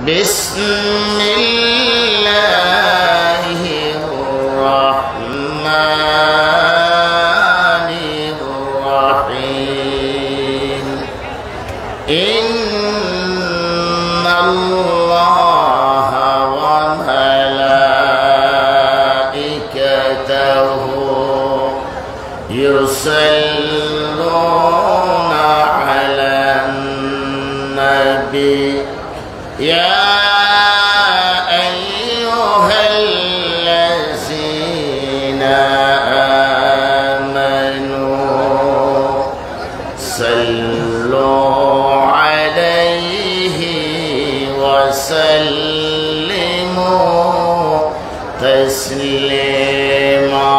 বিসমিল্লাহির রহমানির রহিম ইন্নাল্লাহা ওয়া মালাইকাতাহু ইউসাল্লুনা আলান নাবী ইয়া وسلموا تسليما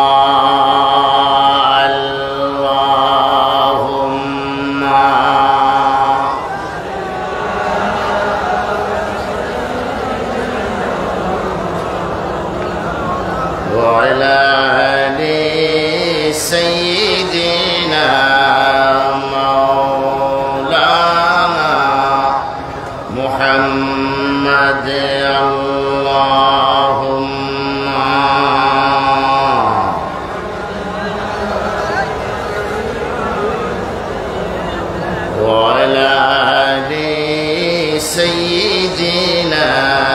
اللهم وعلى آل سيدنا مولانا محمد اللهم وعلى آل سيدنا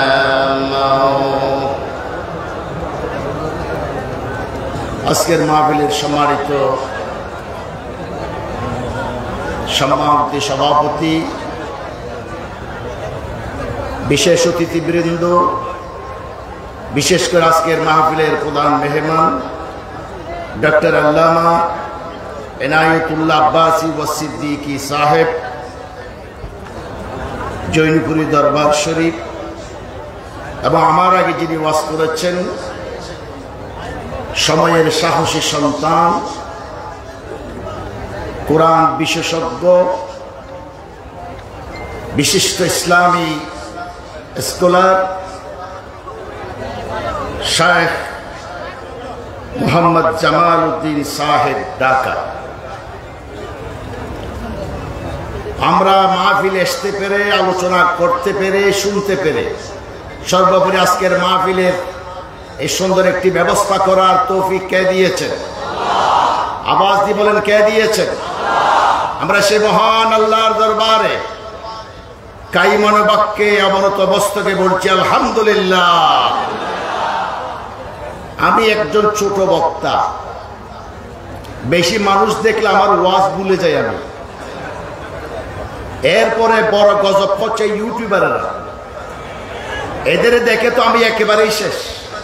আজকের মাহফিলের সম্মানিত সভাপতি, বিশেষ অতিথিবৃন্দ, বিশেষ করে আজকের মাহফিলের প্রধান মেহমান ডক্টর আল্লামা এনায়েতুল্লাহ আব্বাসী ওয়া সিদ্দিকী সাহেব, জৈনপুরী দরবার শরীফ, এবং আমার আগে যিনি ওয়াজ করেছেন সময়ের সাহসী সন্তান, কোরআন বিশেষজ্ঞ, বিশিষ্ট ইসলামী স্কলার শায়েখ মোহাম্মদ জামাল উদ্দিন সাহেব ঢাকা। আমরা মাহফিলে আসতে পেরে, আলোচনা করতে পেরে, শুনতে পেরে, সর্বোপরি আজকের মাহফিলের এই সুন্দর একটি ব্যবস্থা করার তৌফিক কে দিয়েছেন? আওয়াজ দিয়ে বলেন, কে দিয়েছেন? আমরা সে মহান আল্লাহর দরবারে কাইমনে বাক্যে অবনত বস্তকে বলছি আলহামদুলিল্লাহ। আমি একজন ছোট বক্তা, বেশি মানুষ দেখলে আমার ওয়াজ ভুলে যাই আমি। এরপরে বড় গজব হচ্ছে ইউটিউবাররা, এদের দেখে তো আমি একেবারেই শেষ।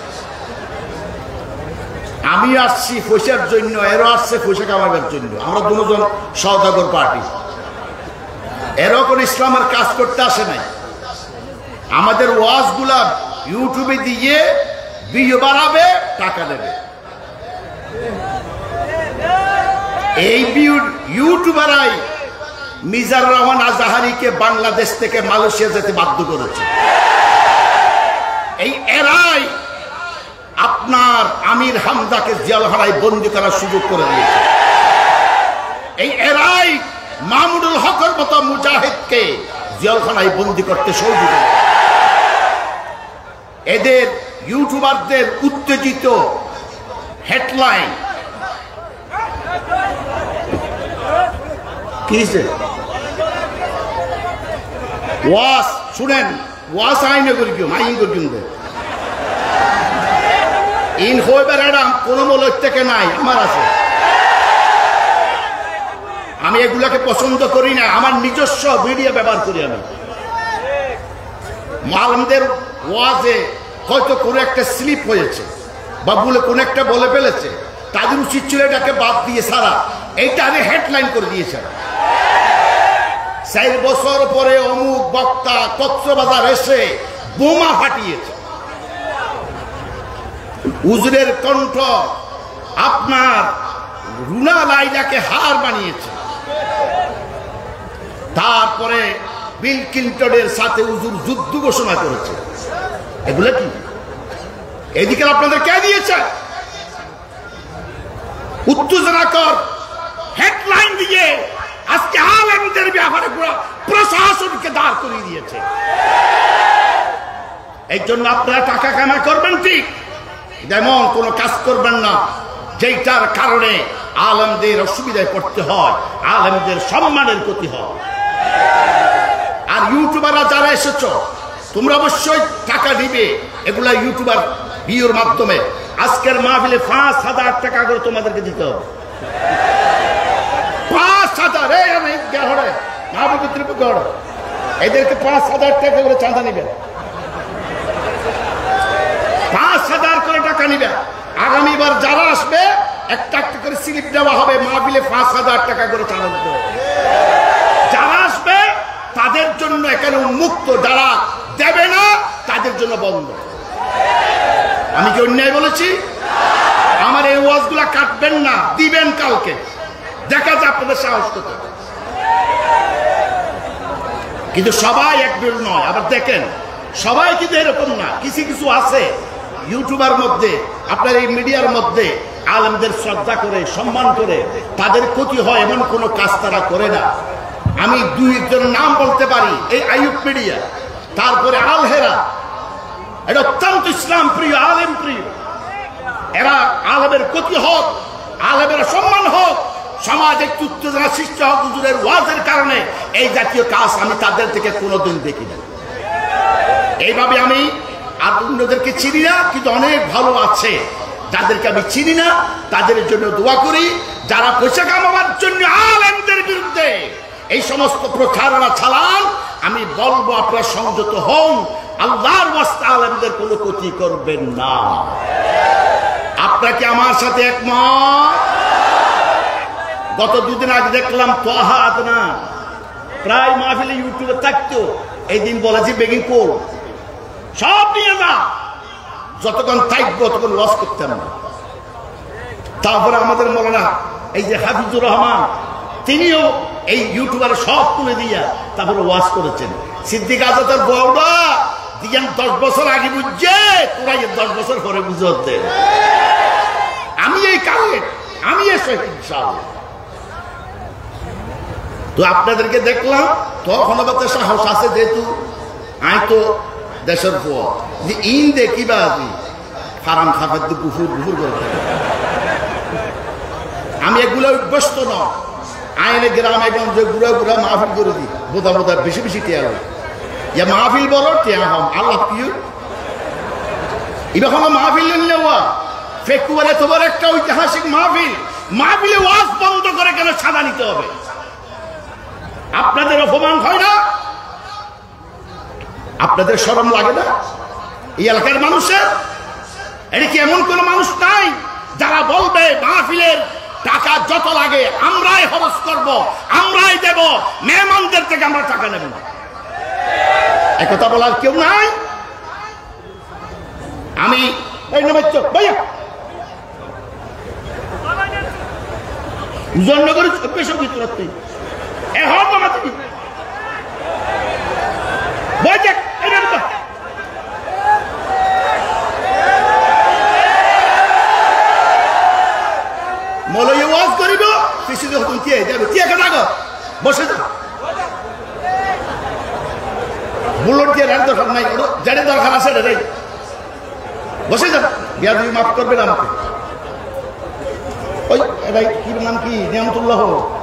আমি আসছি পয়সার জন্য, এরও আসছে পয়সা কামাবার জন্য। আমরা দুজন সওদাগর পার্টি, এরকম ইসলামের কাজ করতে আসে নাই। আমাদের ওয়াজগুলা ইউটিউবে দিয়ে ভিডিও বানাবে, টাকা দেবে। এই ইউটিউবারাই মিজানুর রহমান আজাহারিকে বাংলাদেশ থেকে মালয়েশিয়া যেতে বাধ্য করেছে। এই এরাই আপনার আমির হামজাকে জেলখানায় বন্দী করার সুযোগ করে দিয়েছে। এই এরাই মামুনুল হকের মতো মুজাহিদকে জেলখানায় বন্দী করতে সহযোগিতা করে। এদের ইউটিউবারদের উত্তেজিত হেডলাইন কি ওয়াজ শুনেন, ওয়াজ আইনে করি কেউ মাইন করি কিন্তু ইন হইবার এরাম কোন মূল্য থেকে নাই, আমার আছে। আমি এগুলাকে পছন্দ করি না, আমার নিজস্ব ভিডিও ব্যবহার করি। আমি মালমদের ওয়াজে হয়তো কোনো একটা স্লিপ হয়েছে বা বলে কোন একটা বলে ফেলেছে, তাদের উচিত ছিল এটাকে বাদ দিয়ে সারা এইটা আমি হেডলাইন করে দিয়েছে। 4 বছর পরে অমুক বক্তা কক্সবাজার এসে বোমা ফাটিয়েছে, হুজুরের কণ্ঠ আপনার রুনা লাইলাকে হার বানিয়েছে, তারপরে বিল ক্লিন্টনের সাথে হুজুর যুদ্ধ ঘোষণা করেছে। এগুলো কি এদিকে আপনাদের কে দিয়েছে? উত্তেজনাকর হেডলাইন দিয়ে আজকে আলেমদের ব্যাপারে পুরো প্রশাসনকে দাঁড় করিয়ে দিয়েছে। এই জন্য আপনারা টাকা কামাই করবেন ঠিক, যেমন কোনো কাজ করবেন না যেটার কারণে আলেমদের অসুবিধায় পড়তে হয়, আলেমদের সম্মানের ক্ষতি হয়। আর ইউটিউবাররা যারা এসেছো তোমরা অবশ্যই টাকা দিবে, এগুলা ইউটিউবার ভিউর মাধ্যমে। আজকের মাহফিলে 5,000 টাকা করে তোমাদেরকে দিতে হবে। 5,000 এদেরকে 5,000 টাকা করে চাঁদা নিবেন, 5,000 করে টাকা নিবেন। আগামীবার যারা আসবে একটা একটা করে স্লিপ দেওয়া হবে, মাহফিলে 5,000 টাকা করে চাঁদা দিতে হবে। যারা আসবে তাদের জন্য এখানে উন্মুক্ত, যারা দেবে না তাদের জন্য বন্ধ। আমি কি অন্যায় বলেছি? আমার এই ওয়াজগুলা কাটবেন না, দিবেন কালকে, দেখা যায় আপনাদের সাহস কত। কিন্তু সবাই একদল নয়। আবার দেখেন সবাই কিন্তু এরকম না, কিছু কিছু আছে ইউটিউবার মধ্যে, আপনার এই মিডিয়ার মধ্যে আলেমদের শ্রদ্ধা করে সম্মান করে, তাদের ক্ষতি হয় এমন কোনো কাজ তারা করে না। আমি 2-1 নাম বলতে পারি, এই আইয়ুব মিডিয়া, তারপরে আল হেরা, এটা অত্যন্ত ইসলাম প্রিয়, আলেম প্রিয়। এরা আলেমের ক্ষতি হোক, আলেমের সম্মান হোক, সমাজ একটু উত্তেজনা সৃষ্টি হোক হুজুরের ওয়াজের কারণে, এই জাতীয় কাজ আমি তাদের থেকে কোনোদিন দেখি না। এইভাবে আমি আর অন্যদেরকে চিনি না, কিন্তু অনেক ভালো আছে যাদেরকে আমি চিনি না, তাদের জন্য দোয়া করি। যারা পয়সা কামাবার জন্য আলেমদের বিরুদ্ধে এই সমস্ত প্রচারণা চালান, আমি বলবো আপনারা সংযত হন, আল্লাহর ওয়াস্তে আলেমদের কোনো ক্ষতি করবেন না। আপনাকে আমার সাথে একমত? গত 2 দিন আগে দেখলাম তোহা আদনা প্রায় মাহফিলে ইউটিউবে থাকতো, এই দিন বলেছি বেগিং কোল সব নিয়ে না, যতক্ষণ থাকবো ততক্ষণ ওয়াজ করতাম না। তারপরে আমাদের মৌলানা এই যে হাফিজুর রহমান, তিনিও এই ইউটিউবার সব তুলে দিয়া তারপরে ওয়াজ করেছেন। সিদ্দিক আজাদের বউরা দিয়ান 10 বছর আগে বুঝছে, তোরা 10 বছর পরে বুঝতে। আমি এই কালে আমি এসে ইনশাআল্লাহ। তো আপনাদেরকে দেখলাম তখন আবার সাহস আছে, যেহেতু আই তো দেশের পর যে ইন দেখিবা আজি ফারাম খাবার দিয়ে গুফুর গুফুর করে থাকে। আমি এগুলো অভ্যস্ত নয়। আইনে গ্রামে গঞ্জে গুড়া গুড়া মাহফিল করে দিই, বোধা বোধা বেশি বেশি টিয়া হয়, ইয়া মাহফিল বড় টিয়া হম আল্লাহ পিউ এবার মাহফিল নেওয়া ফেকুয়ারে তোমার একটা ঐতিহাসিক মাহফিল, মাহফিলে ওয়াজ বন্ধ করে কেন সাদা নিতে হবে? আপনাদের অপমান হয় না? আপনাদের শরম লাগে না? এই এলাকার মানুষের এটা কি এমন কোন মানুষ নাই যারা বলবে মাহফিলের টাকা যত লাগে আমরাই খরচ করব, আমরাই দেব, মেহমানদের থেকে আমরা টাকা নেব না? একথা বলার কেউ নাই। আমি এই নামাচ্ছ ভাইয়া জন্নগর বেশি ভিতরে এখন আমাদের মলয় ওয়াজ করিব পিছু যখন কে যাবে কে কাটাগো বসে যা বুলট দিয়ে রার দরকার নাই, যারে দরকার আছে রে বসে যা। বিয়া তুমি মাফ করবেন আমাকে। ওই ভাই কি নাম কি নিয়ামতুল্লাহ।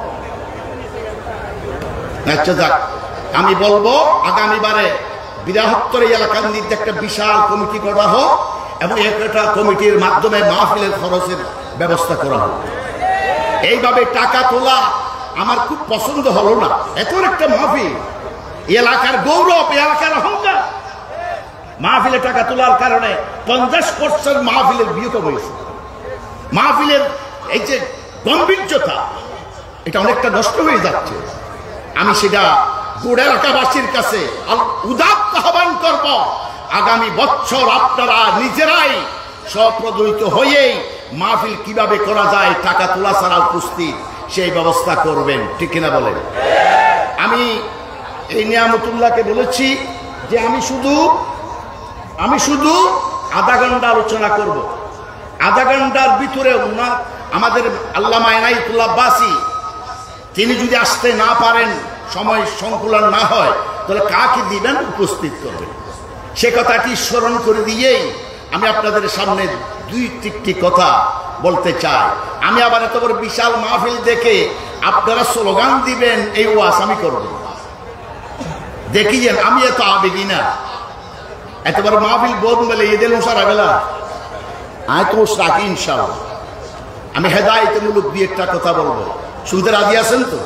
আচ্ছা যাক, আমি বলবো আগামীবারে বৃহত্তর এলাকার নির্দিষ্ট একটা বিশাল কমিটি করা হোক এবং একটা কমিটির মাধ্যমে মাহফিলের খরচের ব্যবস্থা করা হোক। এইভাবে টাকা তোলা আমার খুব পছন্দ হলো না। এত একটা মাহফিল, এলাকার গৌরব, এলাকার অহংকার, মাহফিলে টাকা তোলার কারণে 50% মাহফিলের বিয়ে হয়েছে। মাহফিলের এই যে গম্ভীর্যতা এটা অনেকটা নষ্ট হয়ে যাচ্ছে। আমি সেটা গোড়া এলাকাবাসীর কাছে উদাত্ত আহ্বান করব, আগামী বছর আপনারা নিজেরাই স্বপ্রদয়িত হয়েই মাহফিল কিভাবে করা যায়, টাকা তোলা ছাড়া উপস্থিত সেই ব্যবস্থা করবেন, ঠিক কিনা বলেন? আমি এই নিয়ামতুল্লাহকে বলেছি যে আমি শুধু আধা ঘন্টা আলোচনা করব। আধা ঘন্টার ভিতরে আমাদের আল্লামা ইনায়েতুল্লাহ আব্বাসী তিনি যদি আসতে না পারেন, সময় সংকুলন না হয়, তাহলে কাকে দিবেন উপস্থিত করবেন। সে কথাটি স্মরণ করে দিয়েই আমি আপনাদের সামনে দুই তিনটি কথা বলতে চাই। আমি আবার এত বড় বিশাল মাহফিল দেখে আপনারা স্লোগান দিবেন এই ওয়াজ আমি করব, দেখিয়েন আমি এত আবেগী না। এত বড় মাহফিল বোধ বলে ঈদের মুসারা বেলা আয় তো রাখি ইনশাআল্লাহ। আমি হেদায়েতমূলক দুই একটা কথা বলবো, শুনতে রাজি আছেন তো?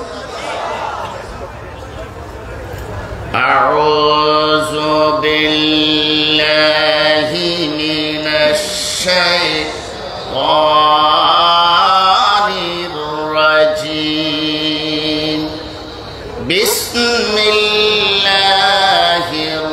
আউযু বিল্লাহি মিনাশ শাইতানির রাজীম। বিসমিল্লাহির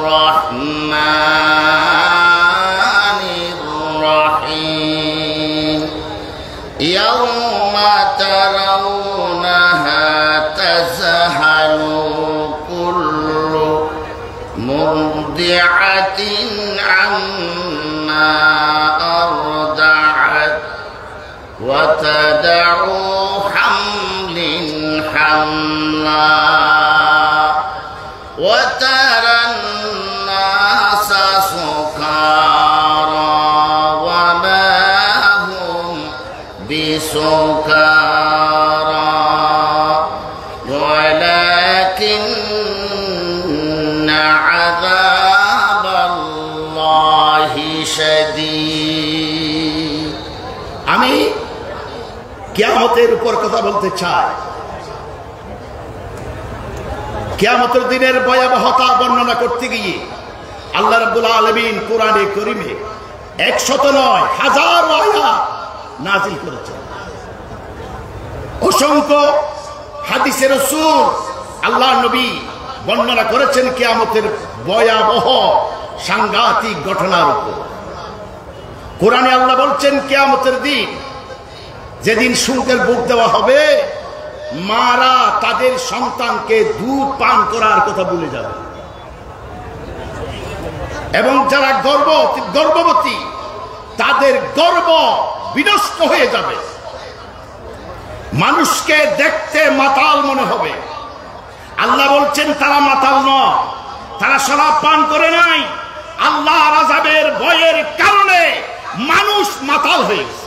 রাহমানির রাহিম। ইয়াউমা তারাউনাহা তাযহালু কুল্লু মুরদিআতিন আম্মা আরদাআত ওয়া তাদউ হামলিন হামলা ওয়া তারান নাসা সুকারা ওয়া মা হুম বিসুকারা ওয়ালাকিন্না আযাবাল্লাহি শাদীদ। আমি কিয়ামতের উপর কথা বলতে চাই। কিয়ামতের দিনের ভয়াবহতা বর্ণনা করতে গিয়ে আল্লাহ রাব্বুল আলামিন কোরআনে কারীমে 100 নয় হাজার আয়াত নাযিল করেছেন। অসংখ্য হাদিসে রাসূল আল্লাহর নবী বর্ণনা করেছেন কিয়ামতের ভয়াবহ সাংঘাতিক ঘটনার উপর। কোরআনে আল্লাহ বলছেন কিয়ামতের দিন যেদিন সুখের বুক দেওয়া হবে, মারা তাদের সন্তানকে দুধ পান করার কথা ভুলে যাবে এবং যারা গর্ভবতী তাদের গর্ভ বিনষ্ট হয়ে যাবে। মানুষকে দেখতে মাতাল মনে হবে। আল্লাহ বলছেন তারা মাতাল নয়, তারা শরাব পান করে নাই। আল্লাহর আযাবের ভয়ের কারণে মানুষ মাতাল হয়ে গেছে।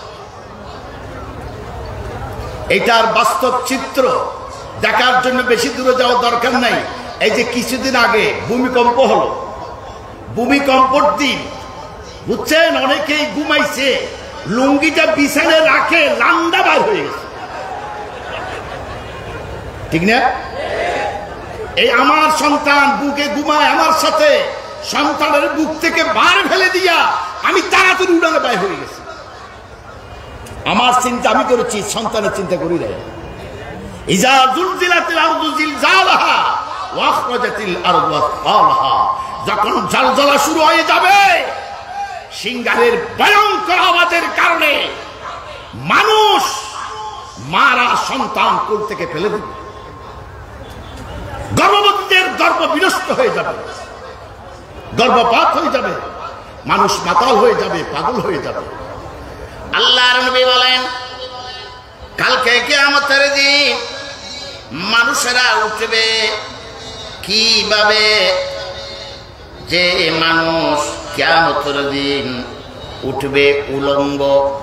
এটার বাস্তব চিত্র দেখার জন্য বেশি দূরে যাওয়ার দরকার নাই। এই যে কিছুদিন আগে ভূমিকম্প হলো, ভূমিকম্পর দিন বুঝছেন অনেকেই ঘুমাইছে, লুঙ্গিটা বিছানে রাখে লান্দা বার হয়ে গেছে, ঠিক না? এই আমার সন্তান বুকে ঘুমায় আমার সাথে, সন্তানের বুক থেকে বার ফেলে দিয়া আমি তাড়াতাড়ি উড়ানে বাইর হয়ে গেছি। আমার চিন্তা আমি করেছি, সন্তানের চিন্তা করি নাই। ইজা জুলজিলাতিল আরদু জিলজালাহা ওয়া আখরাজাতিল আরদু আসফালাহা, যখন ঝলঝলা শুরু হয়ে যাবে, সিংহারের ভয়ঙ্কর আওয়াজের কারণে মানুষ মারা সন্তান কোল থেকে ফেলে দেবে, গর্ভবতীদের গর্ভ বিনষ্ট হয়ে যাবে, গর্ভপাত হয়ে যাবে, মানুষ মাতাল হয়ে যাবে, পাগল হয়ে যাবে। আল্লাহর নবী বলেন কালকে কিয়ামতের দিন মানুষেরা উঠবে কিভাবে? যে মানুষ কিয়ামতের দিন উঠবে উলঙ্গ,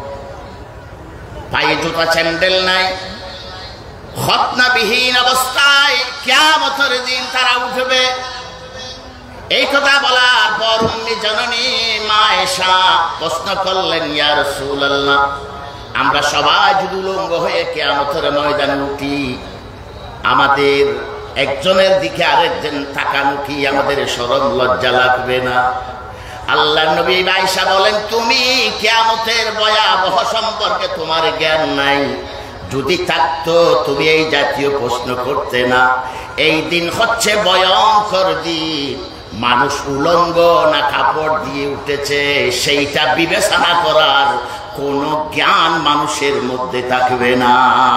পায়ে জুতা স্যান্ডেল নাই, খতনাবিহীন অবস্থায় কিয়ামতের দিন তারা উঠবে। এই কথা বলার পর উম্মে জননী মা আয়েশা প্রশ্ন করলেন, ইয়া রাসূলুল্লাহ, আমরা সবাই যদি উলঙ্গ হয়ে কিয়ামতের ময়দানে উঠি, আমাদের একজনের দিকে আরেকজন তাকানো কি আমাদের শরম লজ্জা লাগবে না? আল্লাহর নবী আয়েশা বলেন, তুমি কিয়ামতের ভয়াবহ সম্পর্কে তোমার জ্ঞান নাই। যদি থাকতো তুমি এই জাতীয় প্রশ্ন করতে না। এই দিন হচ্ছে ভয়ঙ্কর দিন, মানুষ উলঙ্গ না কাপড় দিয়ে উঠেছে সেইটা বিবেচনা করার কোন জ্ঞান মানুষের মধ্যে থাকবে না।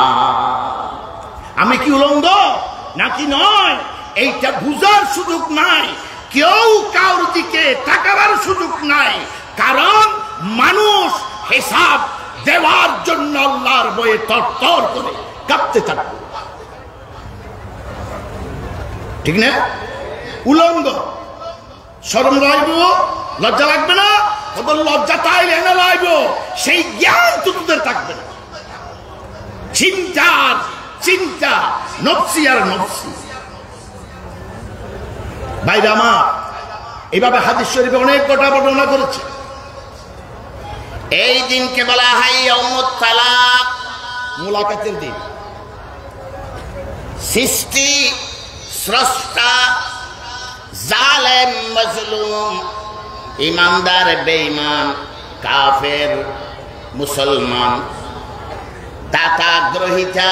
আমি কি উলঙ্গ নাকি নয় এইটা বুঝার সুযোগ নাই, কেউ কারোর দিকে তাকাবার সুযোগ নাই, কারণ মানুষ হিসাব দেওয়ার জন্য আল্লাহর ভয়ে তরতর করে কাঁপতে থাকবে, ঠিক না? উলঙ্গ শরম লাইব, লজ্জা লাগবে না? ওদের লজ্জা তাইলে না লাইব, সেই জ্ঞান তো তোদের থাকবে না। চিন্তার চিন্তা, নফসি আর নফসি। ভাইরা আমার, এইভাবে হাদিস শরীফে অনেক কথা বর্ণনা করেছে। এই দিনকে বলা হয় ইয়াউমুত তালাক, মুলাকাতের দিন। সৃষ্টি, স্রষ্টা, জালেম, মাজলুম, ইমানদার, বেঈমান, কাফের, মুসলমান, দাতা, গ্রহিতা,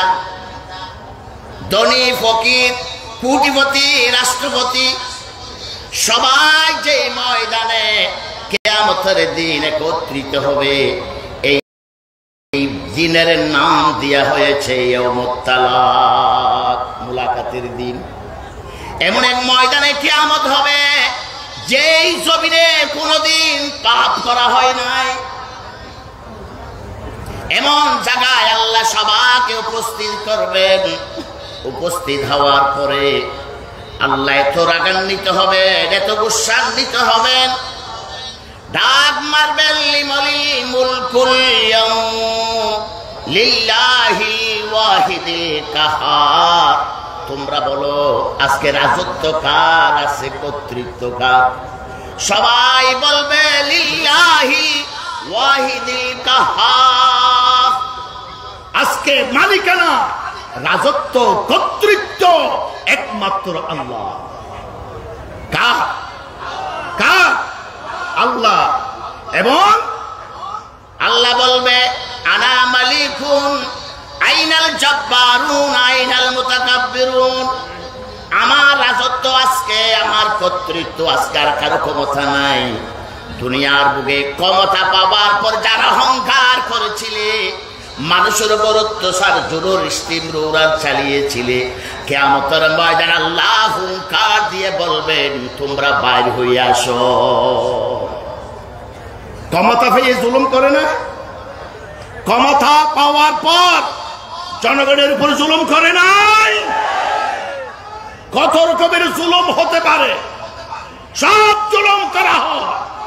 ধনী, ফকির, কোটিপতি, রাষ্ট্রপতি, সবাই যে ময়দানে কিয়ামতের দিন একত্রিত হবে, এই দিনের নাম দেয়া হয়েছে ইয়াউমুত তালাক, মুলাকাতের দিন। এমন এক ময়দানে কিয়ামত হবে যেই জমিনে কোনদিন পাপ করা হয় নাই। এমন জায়গায় আল্লাহ সবাইকে উপস্থিত করবেন। উপস্থিত হওয়ার পরে আল্লাহ এত রাগান্বিত হবেন, এত গুসান্বিত হবেন, ডাক মারবেন, লিমালিল মুলকুল ইয়াউম লিল্লাহিল ওয়াহিদিল কাহার। তোমরা বলো আজকে রাজত্ব কার আছে, কর্তৃত্ব কার? সবাই বলবে লিল্লাহি ওয়াহিদিল কাহার। আজকে মালিকানা, রাজত্ব, কর্তৃত্ব একমাত্র আল্লাহ। কার? কার? আল্লাহ। এবং আল্লাহ বলবে আনা মালিকুন আইনাল জব্বারুন আইনাল মুতাকাব্বিরুন। আমার রাজত্ব আজকে, আমার কর্তৃত্ব আজকে, আর কারো ক্ষমতা নাই। দুনিয়ার বুকে ক্ষমতা পাওয়ার পর যারা অহংকার করেছিলে, মানুষের উপর অত্যাচার, জোর স্টিমরোলার চালিয়েছিলে, কিয়ামতের ময়দানে আল্লাহ হুঙ্কার দিয়ে বলবেন তোমরা বাইর হয়ে আসো। ক্ষমতা পেয়ে জুলুম করে না? ক্ষমতা পাওয়ার পর জনগণের উপর জুলুম করে নাই? কত রকমের জুলুম হতে পারে, সব জুলুম করা হয়।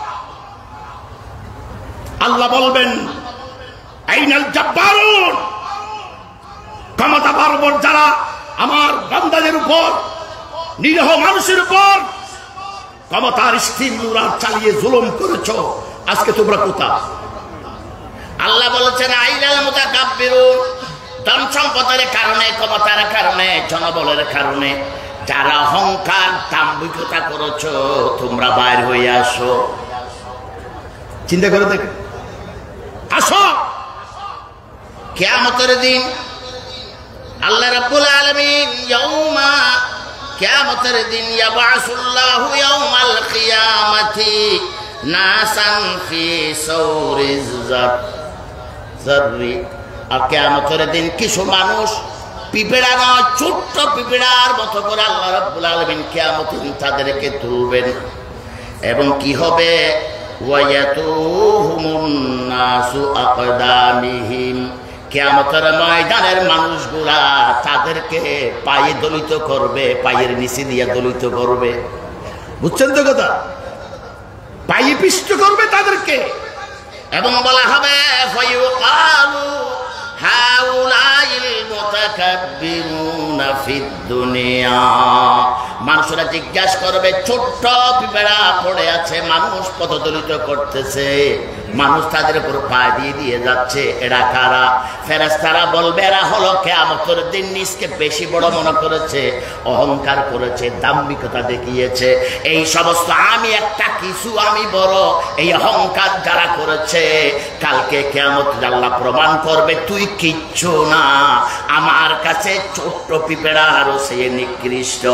আল্লাহ বলবেন আইনাল জব্বারুন। ক্ষমতা পাওয়ার পর যারা আমার বান্দাদের উপর, নিরীহ মানুষের উপর ক্ষমতার স্টিমরোলার চালিয়ে জুলুম করেছো, আজকে তোমরা কোথায়? আল্লাহ বলেছেন আইনাল মুতাকাব্বিরুন। ধন সম্পদের কারণে, ক্ষমতার কারণে, জনবলের কারণে যারা অহংকার, দাম্ভিকতা করেছো, তোমরা বাইর হয়ে আসো। চিন্তা করে দেখ, আসো। কিয়ামতের দিন আল্লাহ রাব্বুল আলামিন ইয়াউমা, কিয়ামতের দিন ইয়াবাসুল্লাহু ইয়াউমাল কিয়ামাতি নাসান ফি সাউরিজ যাররি। আর কিয়ামতের দিন কিছু মানুষ পিঁপড়া নয়, ছোট্ট পিঁপড়ার মতো করে আল্লাহ রাব্বুল আলামিন কিয়ামতের দিন তাদেরকে তুলবেন। এবং কি হবে? ওয়ায়াতুহুমুন নাসু আকদামিহিম। কিয়ামতের ময়দানের মানুষগুলা তাদেরকে পায়ে দলিত করবে, পায়ের নিচে দিয়ে দলিত করবে। বুঝছেন তো কথা? পায়ে পিষ্ট করবে তাদেরকে। এবং বলা হবে ফায়ুকালু হাউলাইল মুতাকাব্বিরুনা ফিদ দুনিয়া। মানুষরা জিজ্ঞাসা করবে, ছোট্ট পিঁপড়া পড়ে আছে, মানুষ পদদলিত করতেছে, মানুষ তাদের উপর পা দিয়ে দিয়ে যাচ্ছে, এরা কারা? ফেরেশতারা বলবে এরা হলো কিয়ামতের দিন নিজকে বেশি বড় মনে করেছে, অহংকার করেছে, দাম্ভিকতা দেখিয়েছে। এই সমস্ত আমি একটা কিছু, আমি বড়, এই অহংকার যারা করেছে, কালকে কিয়ামতে আল্লাহ প্রমাণ করবে তুই কিচ্ছু না, আমার কাছে ছোট্ট পিঁপড়া আরো সে নিকৃষ্ট।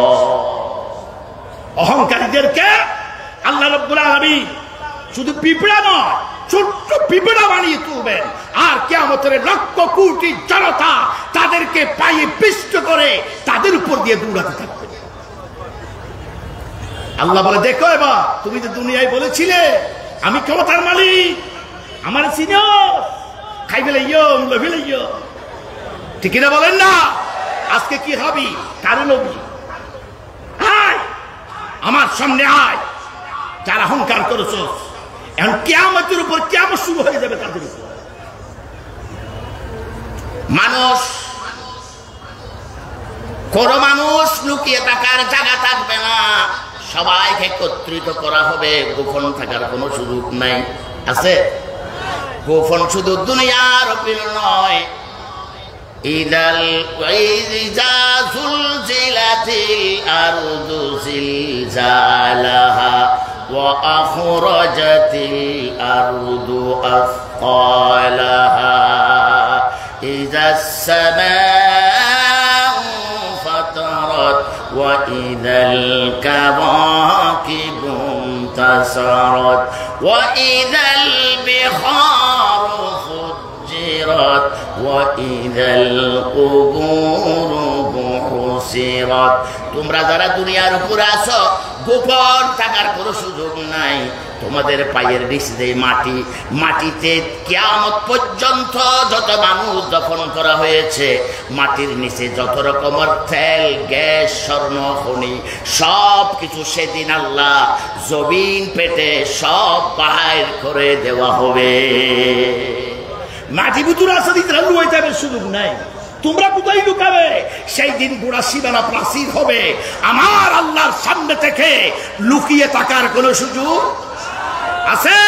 অহংকারীদেরকে আল্লাহ রাব্বুল আলামিন শুধু পিঁপড়া নয়, ছোট্ট পিঁপড়া বানিয়ে তুলবেন। আর কিয়ামতের লক্ষ কোটি জনতা তাদেরকে পায়ে পিষ্ট করে তাদের উপর দিয়ে দৌড়াতে থাকবে। আল্লাহ বলে দেখো এবার, তুমি তো দুনিয়ায় বলেছিলে আমি ক্ষমতার মালিক, আমার চিনো, খাই ফেলাইও, মুলে ফেলাইও, ঠিক না বলেন না? আজকে কি হবি? কারো নবী আয়, আমার সামনে আয়, যারা অহংকার করেছো, এখন কিয়ামতের উপর কিয়ামত শুরু হয়ে যাবে তাদের উপর। মানুষ কোন মানুষ লুকিয়ে থাকার জায়গা থাকবে না, সবাইকে একত্রিত করা হবে, গোপন থাকার কোনো সুযোগ নাই। আছে গোপন শুধু দুনিয়ার উপর নয়, ইদাল ওয়াইজা সুলজিলাতিল আরদু জিলজালাহা ওয়া আখরাজাতিল আরদু আথqalaha ইযাস সামাউ ফাতারাত ওয়া ইদাল কাওয়াকিবু ইনতাসারাত ওয়া ইদাল বিহারু ফুজ্জিরাত ওয়া ইদাল কুবুরু বুহসিরাত। তোমরা যারা দুনিয়ার উপরে আছো, গোপন থাকার কোনো সুযোগ নাই। তোমাদের পায়ের নিচে মাটি, মাটিতে কিয়ামত পর্যন্ত যত মানুষ দফন করা হয়েছে, মাটির নিচে যত রকমের তেল, গ্যাস, স্বর্ণ, খনি সব কিছু সেদিন আল্লাহ জমিন পেটে সব বাহির করে দেওয়া হবে। মাটি ভিতরে আছে, লুকাইতে সুযোগ নাই। তোমরা কোথায় লুকাবে? সেই দিন গোড়া সীমানা প্রাচীর হবে, আমার আল্লাহর সামনে থেকে লুকিয়ে থাকার কোন সুযোগ আছে?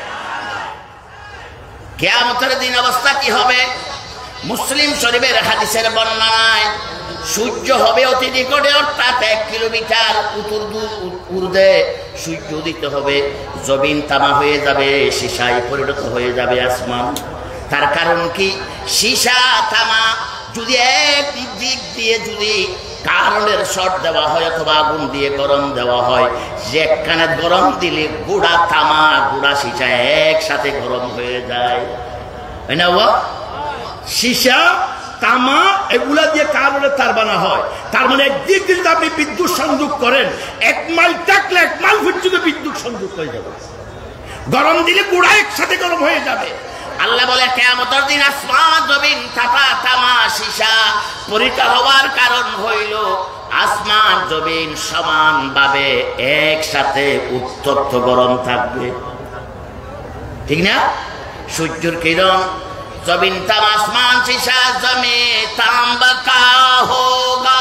কিয়ামতের দিন অবস্থা কি হবে? মুসলিম শরীফের হাদিসের বর্ণনায় সূর্য হবে অতি নিকটে, অর্থাৎ 1 কিলোমিটার ঊর্ধ্বে সূর্য উদিত হবে, জমিন তামা হয়ে যাবে, সীসায় পরিণত হয়ে যাবে আসমান। তার কারণ কি? সীসা তামা যদি এক দিক দিয়ে যদি কারণের শর্ট দেওয়া হয় অথবা আগুন দিয়ে গরম দেওয়া হয়, যে একখানে গরম দিলে গুড়া তামা গুড়া সীসা একসাথে গরম হয়ে যায়, তাই না? সীসা তামা এগুলা দিয়ে কারণের তার বানা হয়। তার মানে একদিক দিয়ে যদি আপনি বিদ্যুৎ সংযোগ করেন, 1 মাইল থাকলে 1 মাইল পর্যন্ত বিদ্যুৎ সংযোগ হয়ে যাবে। গরম দিলে গুড়া একসাথে গরম হয়ে যাবে। আল্লাহ বলে কিয়ামতের দিন আসমান জমিন তামা তামা সীসা পরিণত হওয়ার কারণ হইল আসমান জমিন সমানভাবে একসাথে উত্তপ্ত গরম থাকবে, ঠিক না? সূর্যের কিরণ জমিন তাম আসমান সীসা জমে तांबा का होगा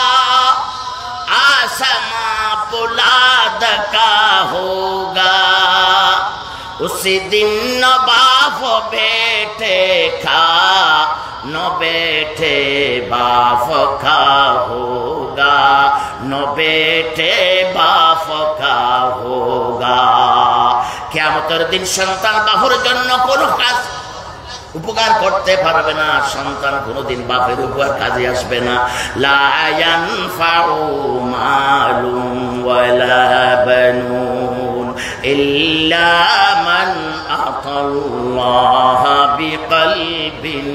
आसमां पुलाद का होगा उसी दिन न बाप बेटे का न बेटे बाप का होगा न बेटे बाप का होगा। কিয়ামতের দিন সন্তান বাহুর জন্য কোনো কাজ উপকার করতে পারবে না, সন্তান কোনোদিন বাপের উপর কাজে আসবে না। লা ইয়ানফাউ মালুন ওয়ালা বানুন ইল্লা মান আতাল্লাহা বিকলবিন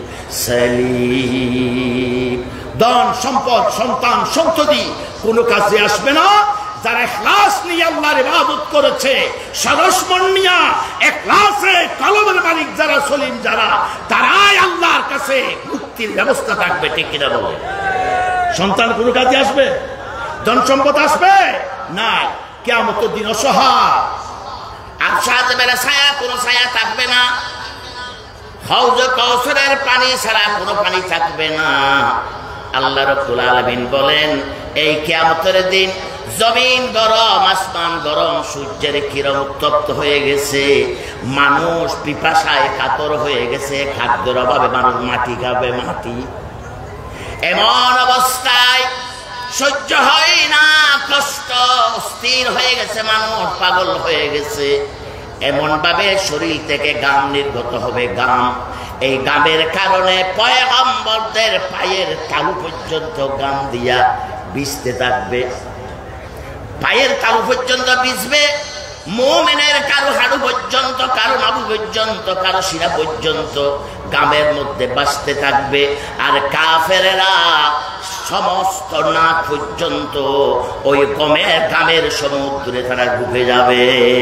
সালিম। ধন সম্পদ সন্তান সন্ততি কোনো কাজে আসবে না যারা ইখলাস নিয়ে আল্লাহর ইবাদত করেছে, সারস মন নিয়ে ইখলাসে কলবের মালিক যারা সলিম যারা, তারাই আল্লাহর কাছে মুক্তির ব্যবস্থা থাকবে, ঠিক কিনা বলে? সন্তান কোনো কাজে আসবে? ধন সম্পদ আসবে না? কিয়ামতের দিন অসহায় আর সাথে ছায়া, কোনো ছায়া থাকবে না। হাউজে কাউসারের পানি ছাড়া কোনো পানি থাকবে না। আল্লাহ রাব্বুল আলামিন বলেন এই কিয়ামতের দিন জমিন গরম, আসমান গরম, সূর্যের কিরণ উত্তপ্ত হয়ে গেছে, মানুষ পিপাসায় কাতর হয়ে গেছে, খাদ্যের অভাবে মানুষ মাটি খাবে, মাটি। এমন অবস্থায় সহ্য হয় না, কষ্ট, স্থির হয়ে গেছে, মানুষ পাগল হয়ে গেছে। এমন ভাবে শরীর থেকে ঘাম নির্গত হবে, ঘাম। এই ঘামের কারণে পয়গম্বরদের পায়ের তালু পর্যন্ত ঘাম দিয়া ভিজতে থাকবে, পায়ের তালু পর্যন্ত ভিজবে। মুমিনের কারো হাড়ু পর্যন্ত, কারো নাভি পর্যন্ত, কারো শিরা পর্যন্ত ঘামের মধ্যে বাঁচতে থাকবে। আর কাফেরেরা সমস্ত নাক পর্যন্ত ওই ঘামের সমুদ্রে তারা ডুবে যাবে।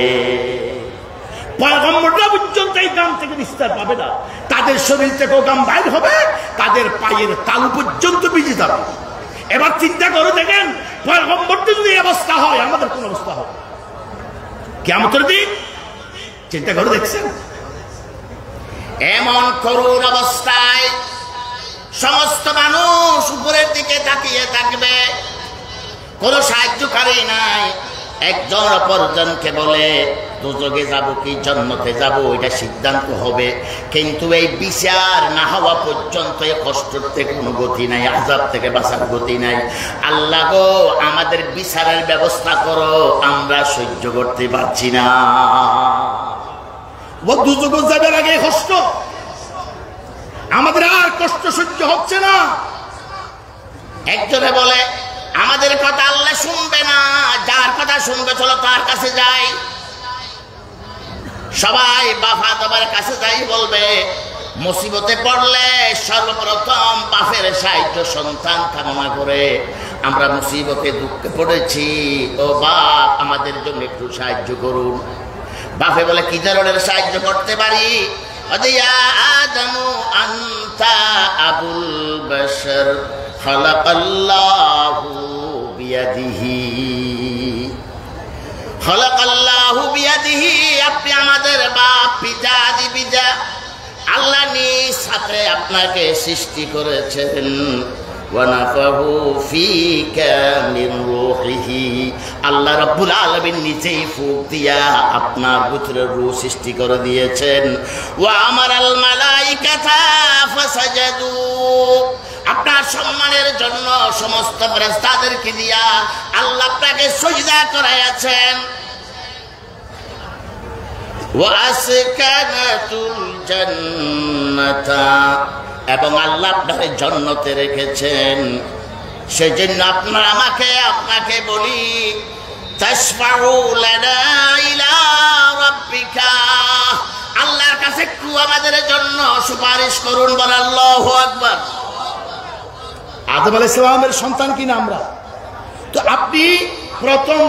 পয়গম্বররা পর্যন্ত এই ঘাম থেকে নিস্তার পাবে না, তাদের শরীর থেকেও ঘাম বাইর হবে, তাদের পায়ের তালু পর্যন্ত ভিজে যাবে। এবার চিন্তা করে দেখেন, পয়গম্বরদের যদি অবস্থা হয়, আমাদের কোন অবস্থা হবে? কিয়ামতের দিন চিন্তা করে দেখছেন? এমন করুণ অবস্থায় সমস্ত মানুষ উপরের দিকে তাকিয়ে থাকবে, কোন সাহায্যকারী নাই। একজন অপরজনকে বলে দোজখে যাব কি জান্নাতে যাব এটা সিদ্ধান্ত হবে, কিন্তু এই বিচার না হওয়া পর্যন্ত এই কষ্টের থেকে কোনো গতি নাই, আযাব থেকে বাঁচার গতি নাই। আল্লাহ গো, আমাদের বিচারের ব্যবস্থা করো, আমরা সহ্য করতে পারছি না। ও দোজখে যাবার আগে কষ্ট, আমাদের আর কষ্ট সহ্য হচ্ছে না। একজনে বলে আমাদের কথা আল্লাহ শুনবে না, যার কথা শুনবে চলো তার কাছে যাই। সবাই বাবা তোমার কাছে যাই বলবে। মুসিবতে পড়লে সর্বপ্রথম বাপের সাহায্য সন্তান কামনা করে। আমরা মুসিবতে দুঃখে পড়েছি, ও বাপ আমাদের জন্য একটু সাহায্য করুন। বাপে বলে কি ধরনের সাহায্য করতে পারি? ইয়া আদমু আনতা আবুল বাশার খালাকাল্লাহু বিয়াদিহি, খালাকাল্লাহু বিয়াদিহি। আপনি আমাদের বাপ, পিতা, আদি পিতা, আল্লাহ নিজ হাতে আপনাকে সৃষ্টি করেছেন। ওয়া নাফাহু ফীকা মিন রূহিহি, আল্লাহ রাব্বুল আলামিন নিজেই ফুঁক দিয়া আপনার ভিতরে রূহ সৃষ্টি করে দিয়েছেন। ওয়া আমারাল মালাইকাতা ফাসাজাদু, আপনার সম্মানের জন্য সমস্ত ফেরেশতাদেরকে দিয়া আল্লাহ আপনাকে সিজদা করাইয়াছেন। ওয়া আসকানাতুল জান্নাতা, এবং আল্লাহ আপনাকে জান্নাতে রেখেছেন। সেজন্য আপনাকে বলি তাশফাউ লানা ইলা রাব্বিকা, আল্লাহর কাছে একটু আমাদের জন্য সুপারিশ করুন। বল আল্লাহু আকবার। আদম আলাইহিস সালামের সন্তান কিনা আমরা? তো আপনি প্রথম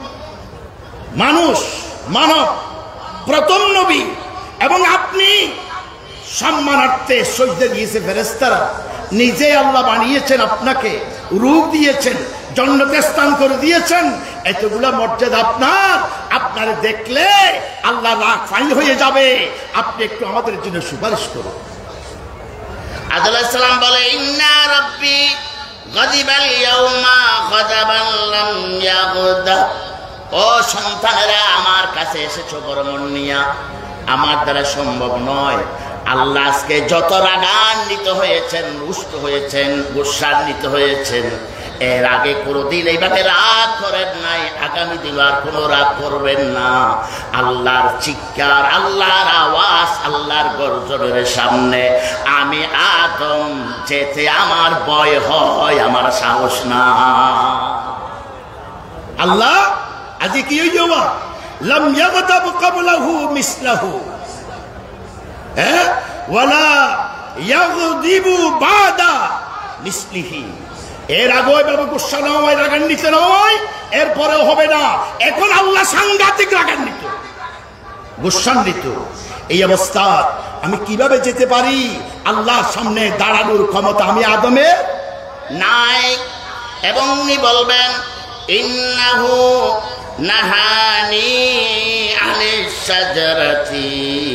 মানব প্রথম নবী, এবং আপনি সম্মানার্থে সিজদা দিয়েছে ফেরেশতারা, নিজে আল্লাহ বানিয়েছেন, আপনাকে রূপ দিয়েছেন, জান্নাতে স্থান করে দিয়েছেন। এতগুলা মর্যাদা আপনার দেখলে আল্লাহ রাগ ফাইল হয়ে যাবে। আপনি একটু আমাদের জন্য সুপারিশ করুন। আদম আলাইহিস সালাম বলে ইন্না রাব্বি গাদিবাল ইয়াউমা গাদাবান লাম ইয়াগদা, ও সন্তানেরা আমার কাছে এসেছো বড় মন নিয়া, আমার দ্বারা সম্ভব নয়। আল্লাহ আজকে যত রাগান্বিত হয়েছেন, রুষ্ট হয়েছেন, গোসান্বিত হয়েছেন, এর আগে কোনোদিন এইভাবে রাগ করেন নাই, আগামী দিন আর কোনো রাগ করবেন না। আল্লাহর চিৎকার, আল্লাহর আওয়াজ, আল্লাহর গর্জনের সামনে আমি আদম যেতে আমার ভয় হয়, আমার সাহস না। আল্লাহ আজি কি হইবা লাম ইয়াগতাব ক্বাবলাহু মিসলাহু, ওয়ালা ইয়াগদিবু বাদা মিসলিহি। এর আগে বাবা গুসা নয়, রাগান্বিত নয়, এরপরেও হবে না। এখন আল্লাহ সাংঘাতিক রাগান্বিত, গুসান্বিত। এই অবস্থা আমি কিভাবে যেতে পারি? আল্লাহর সামনে দাঁড়ানোর ক্ষমতা আমি আদমের নাই। এবং উনি বলবেন ইন্নাহু নাহানি আনিশ শাজারাতি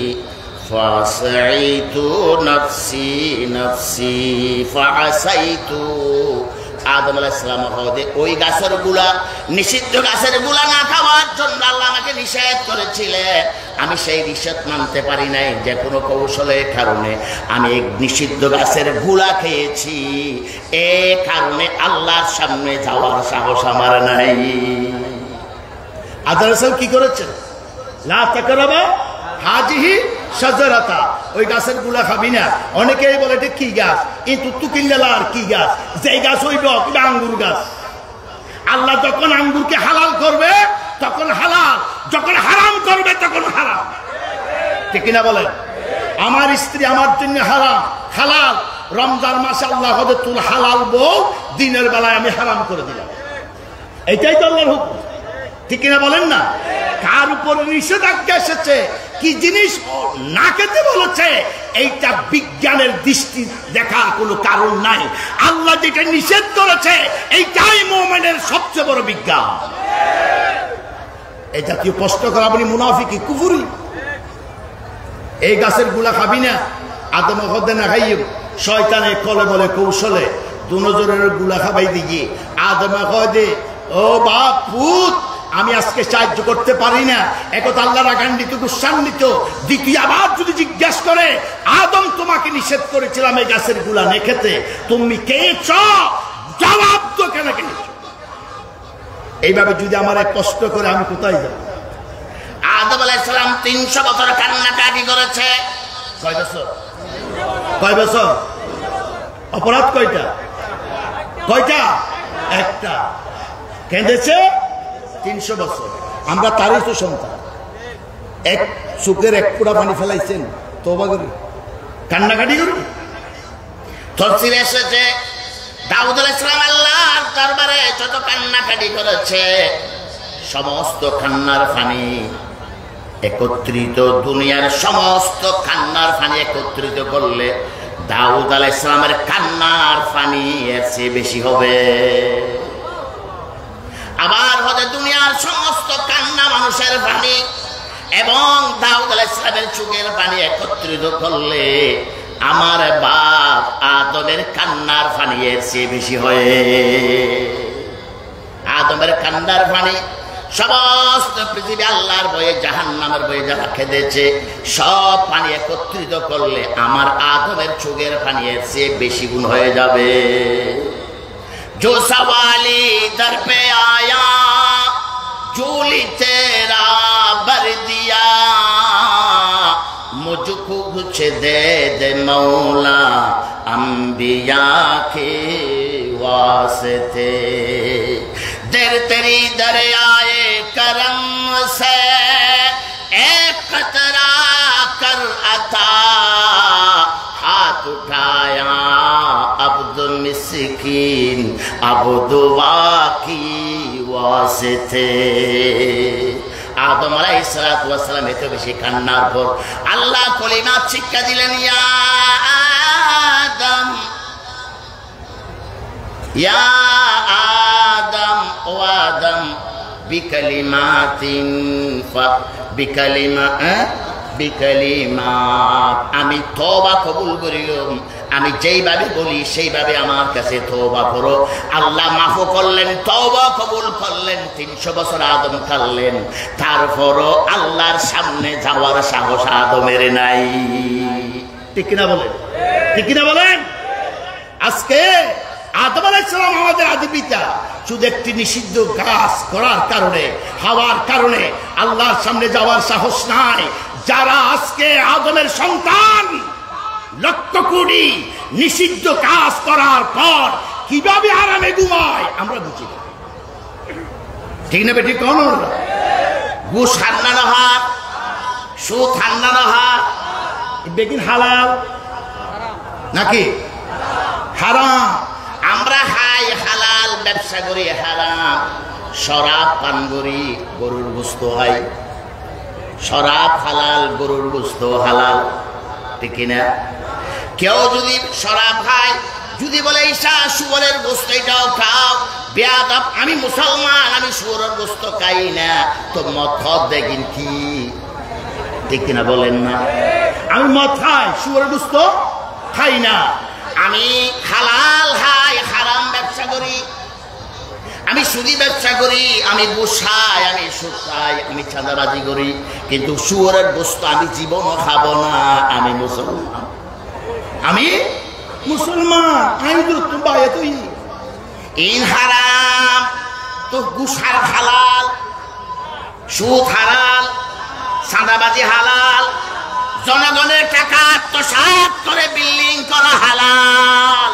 ফাসাইতু নাফসি নাফসি ফাসাইতু। আদম আলাইহিস সালাম ওই গাছের গুলা, নিষিদ্ধ গাছের গুলা না খাওয়ার জন্য আল্লাহ আমাকে নিষেধ করেছিলেন। আমি সেই নিষেধ মানতে পারি নাই, যে কোনো কৌশলের কারণে আমি নিষিদ্ধ গাছের গুলা খেয়েছি। এ কারণে আল্লাহর সামনে যাওয়ার সাহস আমার নাই। আদম আলাইহিস সালাম কি করেছেন? লা তাকরাবা হাজিহি শাজারাতা, ওই গাছের গুলা খাবি না। অনেকেই বলে এটা কি গাছ? কিন্তু তুকিল্লার কি গাছ? যে গাছ হইব এটা আঙ্গুর গাছ। আল্লাহ যখন আঙ্গুরকে হালাল করবে তখন হালাল, যখন হারাম করবে তখন হারাম। ঠিক না বলেন? আমার স্ত্রী আমার জন্য হারাম, হালাল। রমজান মাসে আল্লাহ হতে তুল হালাল বউ, দিনের বেলায় আমি হারাম করে দিলাম। এটাই তো আল্লাহর হুকুম। ঠিক না বলেন না? কার উপর নিষেধাজ্ঞা এসেছে, কি জিনিস না খেতে বলেছে, এইটা বিজ্ঞানের দৃষ্টি দেখার কোনো কারণ নাই। আল্লাহ যেটা নিষেধ করেছে এইটাই মুমিনের সবচেয়ে বড় বিজ্ঞান। এই জাতীয় প্রশ্ন করা আপনি মুনাফিকি কুফুরি। এই গাছের গুলা খাবি না, আদম হদে না খাইয়ে শয়তানে কলে বলে কৌশলে দুজনের গুলা খাবাই দিয়ে আদম হদে ও বাপ পুত আমি আজকে সাহায্য করতে পারি না, একথা আল্লাহ রাগান্বিত গুসান্বিত। দ্বিতীয় আবার যদি জিজ্ঞাসা করে আদম তোমাকে নিষেধ করেছিলাম এই গাছের গুলা নে খেতে, তুমি খেয়েছ, জবাব তো কেন খেয়েছ? এইভাবে যদি আমার এক কষ্ট করে আমি কোথায় যাব? আদম আলাইহিস সালাম 300 বছর কান্নাকাটি করেছে। কয় বছর? কয় বছর? অপরাধ কয়টা? কয়টা? একটা। কেঁদেছে 300 বছর। আমরা তারই তো সন্তান। এক চোখের এক ফোঁটা পানি ফেলাইছেন, তওবা করি, কান্নাকাটি করি। তফসিরে এসেছে দাউদ আলাইহিস সালাম আল্লাহর দরবারে যত কান্নাকাটি করেছে সমস্ত কান্নার পানি একত্রিত, দুনিয়ার সমস্ত কান্নার পানি একত্রিত করলে দাউদ আলাইহিস সালামের কান্নার পানি এর চেয়ে বেশি হবে। আবার হতে দুনিয়ার সমস্ত কান্না মানুষের পানি এবং দাউদ আলাইহিস সালামের চোখের পানি একত্রিত করলে আমার বাপ আদমের কান্নার পানি এর চেয়ে বেশি হয়। আদমের কান্নার পানি সমস্ত পৃথিবী আল্লাহর বয়ে জাহান্নামের বয়ে যারা খেদেছে সব পানি একত্রিত করলে আমার আদমের চোখের পানি এর চেয়ে বেশি গুণ হয়ে যাবে। जो सवाली दर पे आया झूली तेरा भर दिया मुझको कुछ दे दे मौला अंबिया के वास्ते दर तेरी दरियाए करम से एक कतरा कर अता हाथ उठाया अब्द मिस्कीन अब दुआ की वास्ते। आदम আলাইহিসসালাতু ওয়াস সালাম এত বেশি কান্নার পর আল্লাহ কলিমা শিক্ষা দিলেন, ইয়া আদম, ইয়া আদম, ও আদম বিকালিমাতিন বিকালিমাত আমি তওবা কবুল করিলাম, আমি যেইভাবে বলি সেইভাবে আমার কাছে তওবা করো। আল্লাহ মাফ করলেন, তওবা কবুল করলেন, 300 বছর আদম কাঁদলেন, তারপরও আল্লাহর সামনে যাওয়ার সাহস আদমের নাই। ঠিক কিনা বলেন? ঠিক কিনা বলেন? আজকে আদম আলাইহিস সালাম আমাদের আদি পিতা, শুধু একটি নিষিদ্ধ কাজ করার কারণে, হওয়ার কারণে আল্লাহর সামনে যাওয়ার সাহস নাই। যারা আজকে আদমের সন্তান লক্ষ কোটি নিষিদ্ধ কাজ করার পর কিভাবে আরামে ঘুমায় আমরা বুঝি না। ঠিক না বেটি? কোন ঘুষ হান্নানো হাত, সুদ হান্নানো হাত, বেগিন হালাল নাকি হারাম? আমরা হাই হালাল ব্যবসা করি হারাম, শরাব পান করি, গরুর গোশত হয়, শরাব হালাল, গরুর গোশত হালাল, ঠিক না? কেউ যদি শরাব খায়, যদি বলে ঈশা শুয়োরের গোশত এটাও খাও, বেয়াদব, আমি মুসলমান, আমি শুয়োরের গোশত খাই না, তো মদ খাও দেখেন কি? ঠিক কিনা বলেন না? আমি মদ খাই, শুয়োরের গোশত খাই না। আমি হালাল খাই, হারাম ব্যবসা করি, আমি সুদি ব্যবসা করি, আমি ঘুষ খাই, আমি সুদ খাই, আমি চাঁদাবাজি করি, কিন্তু শুয়োরের গোশত আমি জীবনও খাবো না। আমি মুসলমান, আমি মুসলমান, আমি তো তোমায় তুই ইন হারাম তো ঘুষ হালাল, সুদ হালাল, চাঁদাবাজি হালাল, জনগণের টাকা আত্মসাৎ করে বিল্ডিং করা হালাল।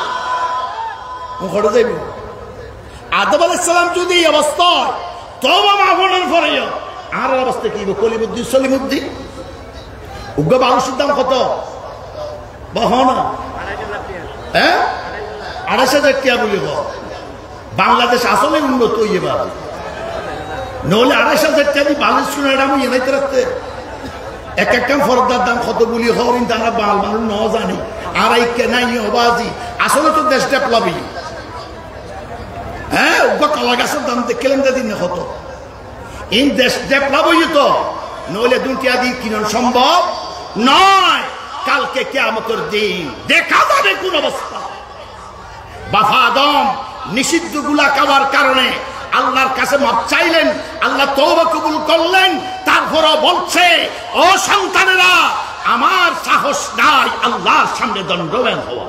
ঘরে যাইব আদম আলাইহিস সালাম যদি এই অবস্থায় তওবা মাফনের পরে আর অবস্থা কি? কলিমুদ্দিন সলিমুদ্দিন উগ্র মানুষের দাম কত? বহনা ২৮,০০০ টাকা বলিব। বাংলাদেশ আসলে উন্নত হইয়ে পাবে, নহলে ২৮,০০০ টাকা দিয়ে বাংলাদেশ শুনে এটা আমি এনাইতে রাখতে এক একটা ফরদার দাম কত বলি হরিণ তারা বাল মানুষ ন জানি আর এই কেনাই হবাজি আসলে তো দেশ ডেভেলপই। হ্যাঁ, কলা গাছের দাম দেখলেন দিন কত ইন দেশ ডেভেলপ হইত, নইলে দুটিয়া দিন কিনন সম্ভব নয়। কালকে কিয়ামতের দিন দেখা যাবে কোন অবস্থা। বাবা আদম নিষিদ্ধ গুলা খাওয়ার কারণে আল্লাহর কাছে মাপ চাইলেন, আল্লাহ তওবা কবুল করলেন। তারপরও বলছে, ও সন্তানেরা, আমার সাহস নাই আল্লাহর সামনে দণ্ডবান হওয়া।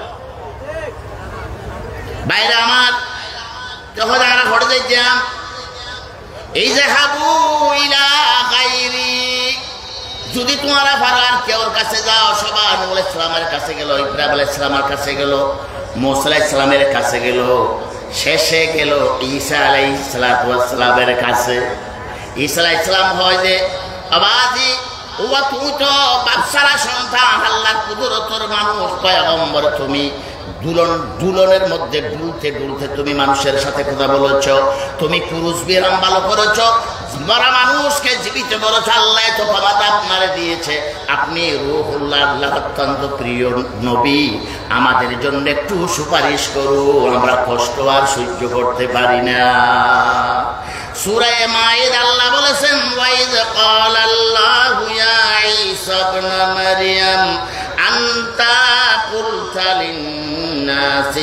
বাইরে আমার যখন আমরা ঘরে যাইতাম, এই যে হাবু ইলা গায়রি, যদি তোমরা পারো আর কেউর কাছে যাও, সবাই নূহ আলাইহিস সালামের কাছে গেল, ইব্রাহিম আলাইহিস সালামের কাছে গেল, মূসা আলাইহিস সালামের কাছে গেল, শেষে গেল ঈসা আলাইহিস সালামের কাছে। ঈসা আলাইহিস সালাম হয় যে আবাজি ওয়া তুমি তো বাদশার সন্তান, আল্লাহর কুদরতের মানুষ, পয়গম্বর, তুমি দুলনের মধ্যে ডুলতে ডুলতে তুমি মানুষের সাথে কথা বলেছ, তুমি পুরুষ বিরাম ভালো করেছ, মরা মানুষকে জীবিত করেছ। আল্লাহ তো ক্ষমতা আপনারে দিয়েছে, আপনি রূহুল্লাহ, আল্লাহ অত্যন্ত প্রিয় নবী, আমাদের জন্য একটু সুপারিশ করুন, আমরা কষ্ট আর সহ্য করতে পারি না। সূরা মাইদা আল্লাহ বলেছেন, ওয়াইদ ক্বালাল্লাহু ইয়া ঈসা ইবনে মারইয়াম আনতা কুলতা লিন-নাসি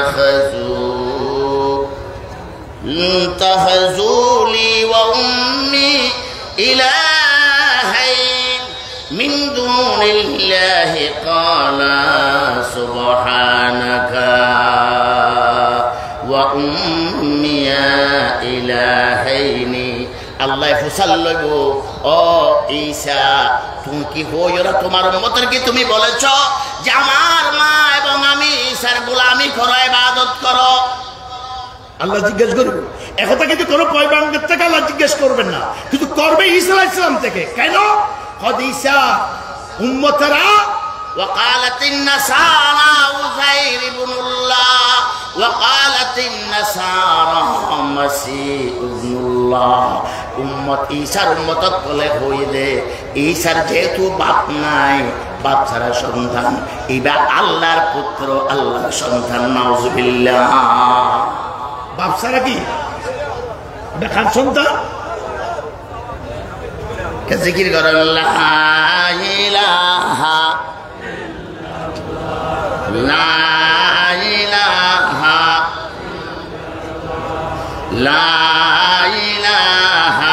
ইত্তাখাযুনি ওয়া উম্মি ইলাহাইন মিন দুনিল্লাহি ক্বালা সুবহানাকা ওয়া উম্মিয়া ইলাহাইনি। আল্লাহ ফুসাল লইব, ও ঈসা, তুমি কি হই ওরা তোমার উম্মতের কি তুমি বলেছ যে আমার মা এবং আমি ঈসার গোলামি করো, ইবাদত করো? আল্লাহ জিজ্ঞেস করবে, একথা কিন্তু কোনো পয়গম্বর থেকে আল্লাহ জিজ্ঞেস করবেন না, কিন্তু করবে ঈসা আলাইহিস সালাম থেকে। কেন? কদ ঈসা উম্মতেরা وقالت النصارى عزير بن الله وقالت النصارى مسيح ابن الله। উম্মত ঈসার উম্মত বলে হই দে, ঈসার যেহেতু বাপ নাই, বাপ ছাড়া সন্তান, এবার আল্লাহর পুত্র, আল্লাহর সন্তান, নাউজুবিল্লাহ। বাপ ছাড়া কি দেখার সন্তান? কে জিকির করেন, লা ইলাহা লা ইলাহা লা ইলাহা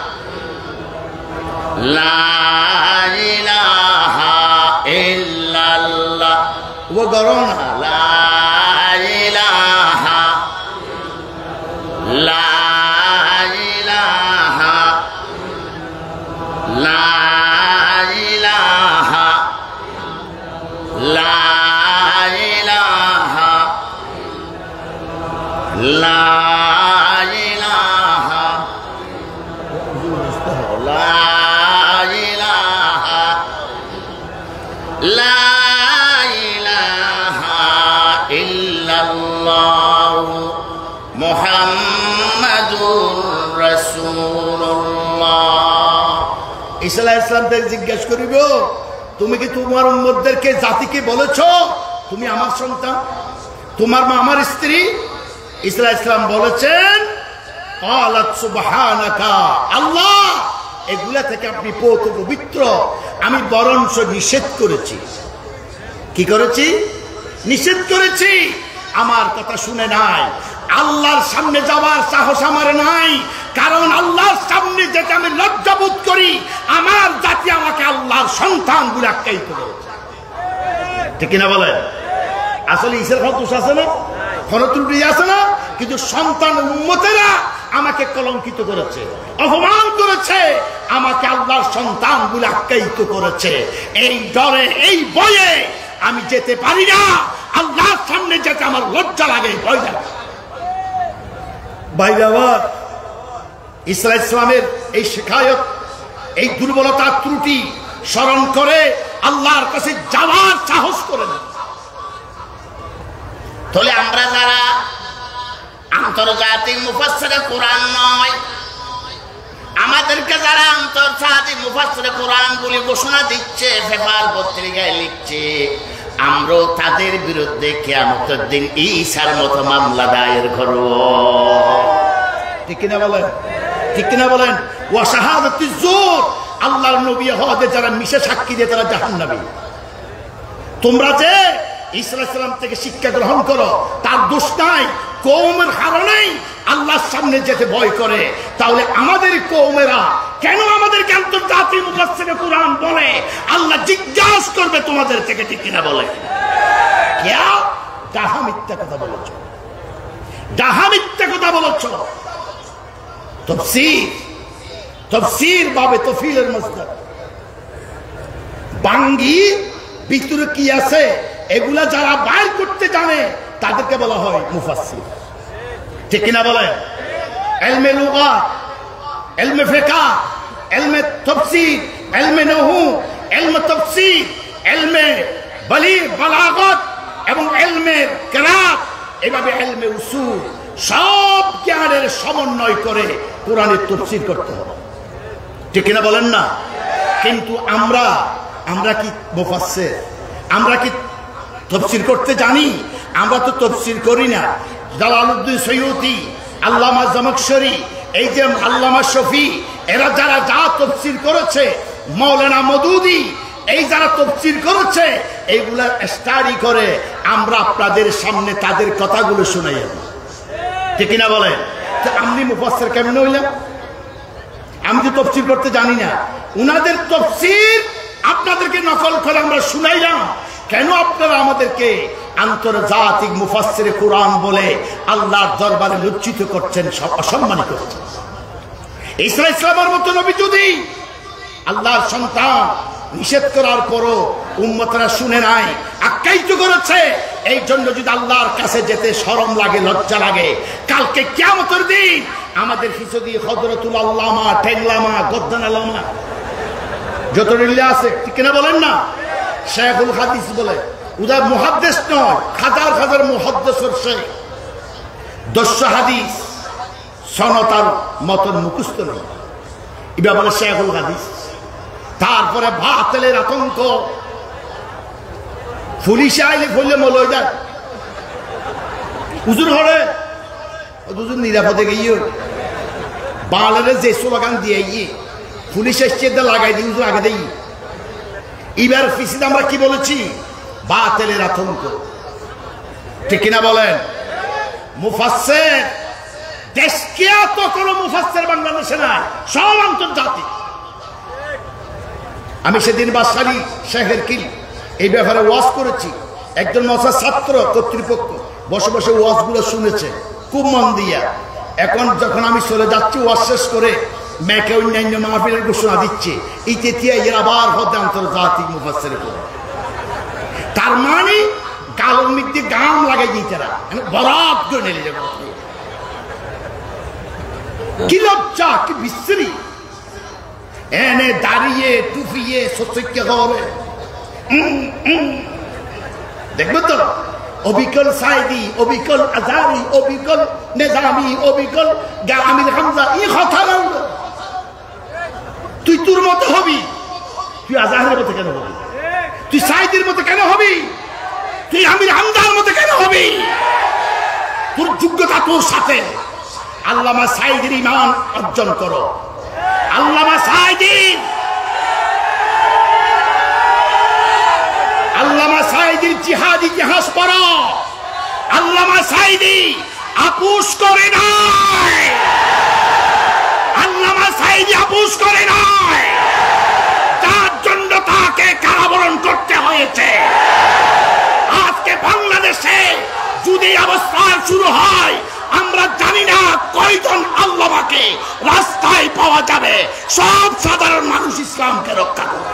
লা ইলাহা ইল্লাল্লাহ। ও গরম লা ইলাহা লা ইলাহা লা ইলাহা লা ইলাহা লা ইলাহা লা ইলাহা লা ইলাহা ইল্লাল্লাহ মুহাম্মাদুর রাসূলুল্লাহ। ঈসা আলাইহিস সালাম থেকে জিজ্ঞেস করিব, তুমি কি তোমার উম্মতদেরকে, জাতিকে বলেছ তুমি আমার সন্তান, তোমার মা আমার স্ত্রী? ঈসা আলাইহিস সালাম বলেছেন, ক্বালাত সুবহানাকা, আল্লাহ এগুলা থেকে আপনি পবিত্র, আমি বরঞ্চ নিষেধ করেছি। কি করেছি? নিষেধ করেছি। আমার কথা শুনে নাই, আল্লাহর সামনে যাওয়ার সাহস আমার নাই, কারণ আল্লাহর সামনে যেটা আমি লজ্জাবোধ করি, আমার জাতি আমাকে আল্লাহর সন্তান বলে আখ্যায়িত করেছে। ঠিক কিনা বলেন? আসলে ঈসার দোষ আছে না, ত্রুটি আছে না, কিন্তু সন্তান উম্মতেরা আমাকে কলঙ্কিত করেছে, অপমান করেছে, আমাকে আল্লাহর সন্তান বলে আখ্যায়িত করেছে। এই ডরে, এই ভয়ে আমি যেতে পারি না, আল্লাহর সামনে যেতে আমার লজ্জা লাগে, ভয় লাগে। ভাই বাবা, ঈসা আলাইহিস সালামের এই শিখায়ত, এই দুর্বলতা, ত্রুটি স্মরণ করে আল্লাহর কাছে যাওয়ার সাহস করে না। তাহলে আমরা যারা আন্তর্জাতিক মুফাসসিরে কোরআন নয়, আমাদেরকে যারা আন্তর্জাতিক মুফাসসিরে কোরআন বলে ঘোষণা দিচ্ছে, পেপার পত্রিকায় লিখছে, আমরাও তাদের বিরুদ্ধে কিয়ামতের দিন ঈসার মতো মামলা দায়ের করব। ঠিক কিনা বলেন? ঠিক কিনা বলেন? ওয়া শাহাদাতি যুর, আল্লাহর নবী হদে যারা মিশে সাক্ষী দিয়ে তারা জাহান্নামী। তোমরা যে ঈসা আলাইহিস সালাম থেকে শিক্ষা গ্রহণ করো তার দোষ নাই, কওমের কারণেই আল্লাহর সামনে যেতে ভয় করে। তাহলে আমাদের কওমেরা কেন আমাদেরকে আন্তর্জাতিক মুফাসসিরে কুরআন বলে? আল্লাহ জিজ্ঞাসা করবে তোমাদের থেকে, ঠিক কিনা বলে? কেয়া ডাহা মিথ্যা কথা বলেছ, ডাহা মিথ্যা কথা বলেছ। তাফসীর বাবে তফসিলের মাসদার বাঙ্গি ভিতরে কি আছে এগুলা যারা বাইর করতে জানে তাদেরকে বলা হয় মুফাসসির, ঠিক কিনা বলে? ইলমে লুগাত, ইলমে ফিকহ, ইলমে তাফসীর, ইলমে নহু, ইলমে তাফসীর, ইলমে বালাগত এবং ইলমে কিরাত, এভাবে ইলমে উসুল, সব জ্ঞানের সমন্বয় করে কোরআনের তাফসীর করতে হবে, ঠিক কিনা বলেন না? কিন্তু আমরা কি মুফাসসির? আমরা কি তাফসীর করতে জানি? আমরা তো তাফসীর করি না। জালালউদ্দিন সৈয়দী, আল্লামা জামাখশরী, এই যে আল্লামা শফি, এরা যারা যা তাফসীর করেছে, মাওলানা মওদুদী, এই যারা তাফসীর করেছে এইগুলা স্টাডি করে আমরা আপনাদের সামনে তাদের কথাগুলো শুনাইয়া দিই, ঠিক কিনা বলেন? তো আমি মুফাসসির কেমন হইলাম? আমি তো তাফসীর করতে জানি না। উনাদের তাফসীর আপনাদেরকে নকল করে আমরা শুনাইলাম। কেন আপনারা আমাদেরকে আন্তর্জাতিক মুফাসসিরে কুরআন বলে আল্লাহর দরবারে লজ্জিত করছেন, অসম্মানিত করছেন? ঈসা আলাইহিস সালামের মতো নবী যদি আল্লাহর সন্তান, নিষেধ করার পরও উম্মতরা শুনে নাই, আখ্যায়িত করেছে। এই জন্য যদি আল্লাহর কাছে যেতে শরম লাগে, লজ্জা লাগে, কালকে কিয়ামতের দিন আমাদের কিছু দিয়ে হযরতুল আল্লামা, ঠেংলামা, গদ্দান আল্লামা যত রিল্লা আছে, ঠিক কিনা বলেন না? শেখুল হাদিস বলে, উদা মুহাদ্দিস নয়, হাজার হাজার মুহাদ্দিসের শেখ, ১০০ হাদিস সনতার মতন মুখস্থ নেই, এটা বলে শেখুল হাদিস। তারপরে বাতিলের আতঙ্ক, পুলিশে আইলে ফলে মল হয়ে যায়, হুজুর হরে হুজুর নিরাপদে গিয়ে বাংলাদেশ যে স্লোগান দিয়ে গিয়ে পুলিশ এসছে লাগাই দিই, হুজুর আগে দেই। এবার ফিসিতে আমরা কি বলেছি? বাতিলের আতঙ্ক, ঠিক কিনা বলেন? মুফাসসির দেশকে তো কোনো মুফাসসির বাংলাদেশে নাই, সব আন্তর্জাতিক। আমি সেদিন বাসারি শেখের কি এই ব্যাপারে ওয়াজ করেছি। একজন মশা ছাত্র কর্তৃপক্ষ বসে বসে ওয়াজগুলো শুনেছে খুব মন দিয়া। এখন যখন আমি চলে যাচ্ছি ওয়াজ শেষ করে মেয়েকে অন্যান্য মাহফিলের ঘোষণা দিচ্ছে, এই তেতিয়া এর আবার হতে আন্তর্জাতিক মুফাসসির কুরআন। তার মানে গালের মধ্যে গাম লাগাই দিতে বরাব করে নিলে যাবে। কি লজ্জা, কি বিশ্রী! এনে দাঁড়িয়ে টুফিয়ে সত্যকে হবে দেখবে তো। অবিকল সাইদি, অবিকল আজারি, অবিকল নেজামি, অবিকল আমির হামজা, এই কথা বলবে। তুই তোর মতো হবি, তুই আজাহের মতো কেন হবি? তুই সাইদির মতো কেন হবি? তুই আমির হামজার মতো কেন হবি? তোর যোগ্যতা তোর সাথে। আল্লামা সাইদির ঈমান অর্জন করো। আল্লামা সাইদি, আল্লামা সাইদির জিহাদি ইতিহাস পড়ো। আল্লামা সাইদি আপোষ করে নাই, আল্লামা সাইদি আপোষ করে নাই, তার জন্য তাকে কারাবরণ করতে হয়েছে। আজকে বাংলাদেশে যদি অবস্থা শুরু হয়, আমরা জানি না কয়জন আল্লামাকে রাস্তায় পাওয়া যাবে। সব সাধারণ মানুষ ইসলামকে রক্ষা করবে।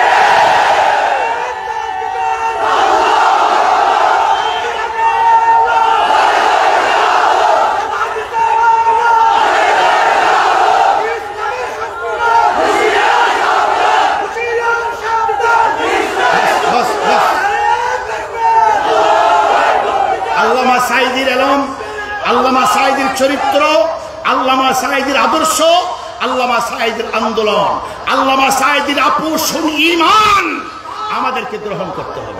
আল্লামা সাইদির এলম, আল্লামা সাইদির চরিত্র, আল্লামা সাইদির আদর্শ, আল্লামা সাইদির আন্দোলন, আল্লামা সাইদির আপোষ ঈমান আমাদেরকে গ্রহণ করতে হবে।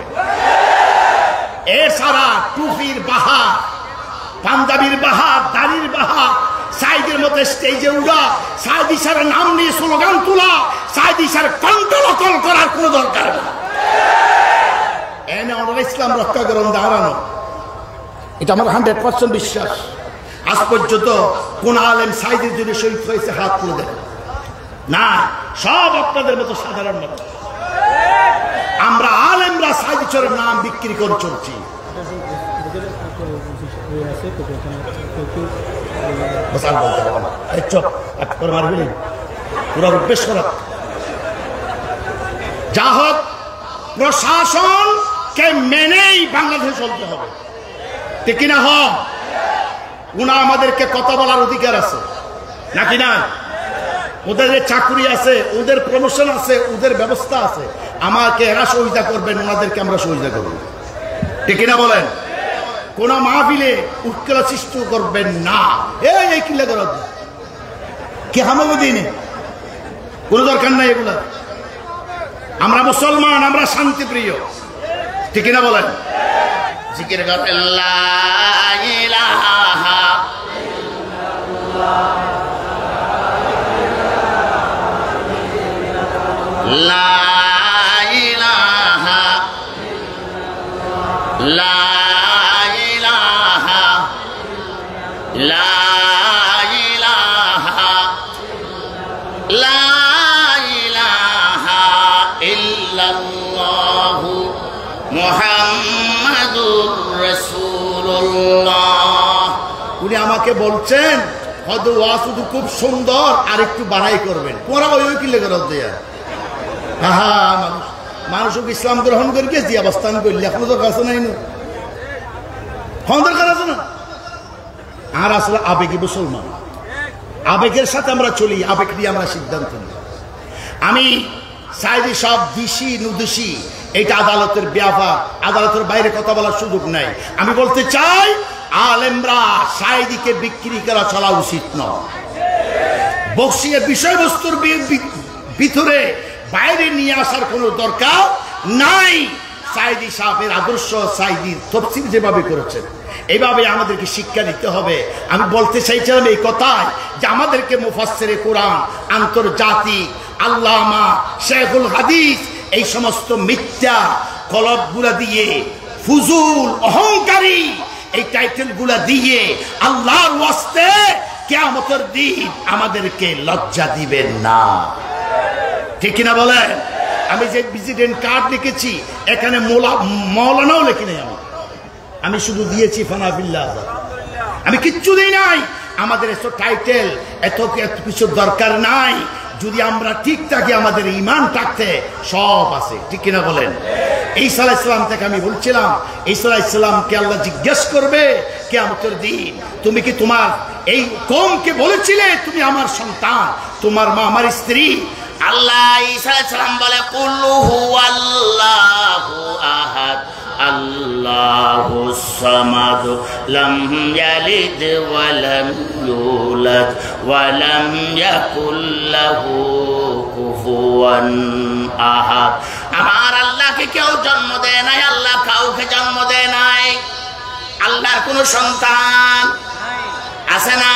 এছাড়া টুপির বাহার, পাঞ্জাবির বাহার, দাড়ির বাহার সাইদের মতো স্টেজে উঠা সাইদ ইসার নাম নিয়ে স্লোগান তোলা সাইদ ইসার কণ্ঠ নকল করার কোনো দরকার না। এনে ওনারা ইসলাম রক্ষা করেন দাঁড়ানো, এটা আমার 100% বিশ্বাস। আজ পর্যন্ত কোন আলেম সাইদের জন্য শহীদ হয়েছে হাত তুলে দেন না, সব আপনাদের মতো সাধারণ মানুষ। আমরা আলেমরা সাইদ ইসারের নাম বিক্রি করে চলছি। যা হোক, প্রশাসনকে মেনেই বাংলাদেশে চলতে হবে, ঠিক কিনা? হোক, উনা আমাদেরকে কথা বলার অধিকার আছে নাকি না? ওদের চাকরি আছে, ওদের প্রমোশন আছে, ওদের ব্যবস্থা আছে। আমাকে এরা সহযোগিতা করবেন, ওনাদেরকে আমরা সহযোগিতা করব, ঠিক কিনা বলেন? কোন মাহফিলে উৎকলা সৃষ্টি করবেন না। এই কিল্লা কর কি হামাবদিনে কোন দরকার নাই এগুলা। আমরা মুসলমান, আমরা শান্তিপ্রিয়, ঠিক কিনা বলেন? জিকির করেন লা ইলাহা লা ইলাহা লা ইলাহা লা ইলাহা লা ইলাহা ইল্লাল্লাহু মুহাম্মাদুর রাসূলুল্লাহ। উনি আমাকে বলছেন হয়তো ওয়াজ শুধু খুব সুন্দর, আর একটু বাড়াই করবেন। তোমরা ওই কিলে করে দেয়া মানুষ ইসলাম গ্রহণ করে গেছি অবস্থান করলে এখনো তো কাছে নাই না, দরকার আছে না। আর আসলে আবেগী মুসলমান, আবেগের সাথে আমরা চলি, আবেগ নিয়ে আমরা সিদ্ধান্ত নিই। আমি সাইদি সব দিশি নুদুষি, এটা আদালতের ব্যাপার, আদালতের বাইরে কথা বলার সুযোগ নাই। আমি বলতে চাই, আলেমরা সাইদিকে বিক্রি করা চলা উচিত নয়। বক্সিয়ের বিষয়বস্তুর ভিতরে বাইরে নিয়ে আসার কোনো দরকার নাই। সাইদি সাহেবের আদর্শ, সাইদির তফসির যেভাবে করেছেন, এইভাবে আমাদেরকে শিক্ষা দিতে হবে। আমি বলতে চাইছিলাম এই কথায় যে আমাদেরকে মুফাসসিরে কোরআন, আন্তর্জাতিক আল্লামা, শেখুল হাদিস, এই সমস্ত মিথ্যা কলবগুলা দিয়ে, ফুজুল, অহংকারী এই টাইটেলগুলা দিয়ে আল্লাহর ওয়াস্তে কিয়ামতের দিন আমাদেরকে লজ্জা দিবেন না, ঠিক কিনা বলেন? আমি যে প্রেসিডেন্ট কার্ড লিখেছি, এখানে মৌলানাও লেখি নাই, আমি শুধু দিয়েছি ফানাফিল্লাহ আজাদ, আমি কিচ্ছু দিই নাই। আমাদের এত টাইটেল, এত কিছু দরকার নাই। যদি আমরা ঠিক থাকি, আমাদের ইমান থাকতে সব আছে, ঠিক কিনা বলেন? ঈসা আলাইহিস সালাম থেকে আমি বলছিলাম, ঈসা আলাইহিস সালামকে আল্লাহ জিজ্ঞেস করবে কিয়ামতের দিন, তুমি কি তোমার এই কওমকে বলেছিলে তুমি আমার সন্তান, তোমার মা আমার স্ত্রী? আল্লাহ ঈসা আলাইহিস সালাম বলে, কুল হুয়াল্লাহু আহাদ আল্লাহুস সামাদ লাম ইয়ালিদ ওয়া লাম ইউলাদ ওয়া লাম ইয়াকুল লাহু কুফুয়ান আহাদ। আমার আল্লাহকে কেউ জন্ম দেয় নাই, আল্লাহ কাউকে জন্ম দেয় নাই। আল্লাহর কোনো সন্তান আছে না?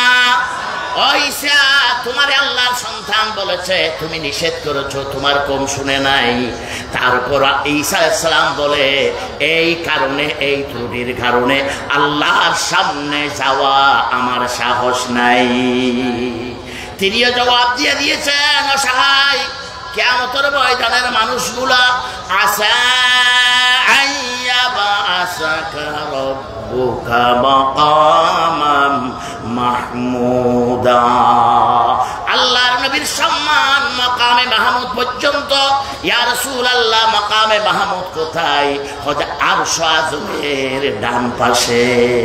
ঈসা তোমারে আল্লাহর সন্তান বলেছে, তুমি নিষেধ করেছো, তোমার কম শুনে নাই। তারপর ঈসা আলাইহিস সালাম বলে, এই কারণে, এই ত্রুটির কারণে আল্লাহর সামনে যাওয়া আমার সাহস নাই। তিনিও জবাব দিয়ে দিয়েছেন, অসহায় কিয়ামতের ময়দানের মানুষগুলা, আসা আইয়াবা আসাকা রাব্বুকা মাকামাম মাহমুদা। আল্লাহর নবীর সম্মান মাকামে মাহমুদ পর্যন্ত। ইয়া রাসূলুল্লাহ, মাকামে মাহমুদ কোথায়? হযরত আরশ আযমের ডান পাশে।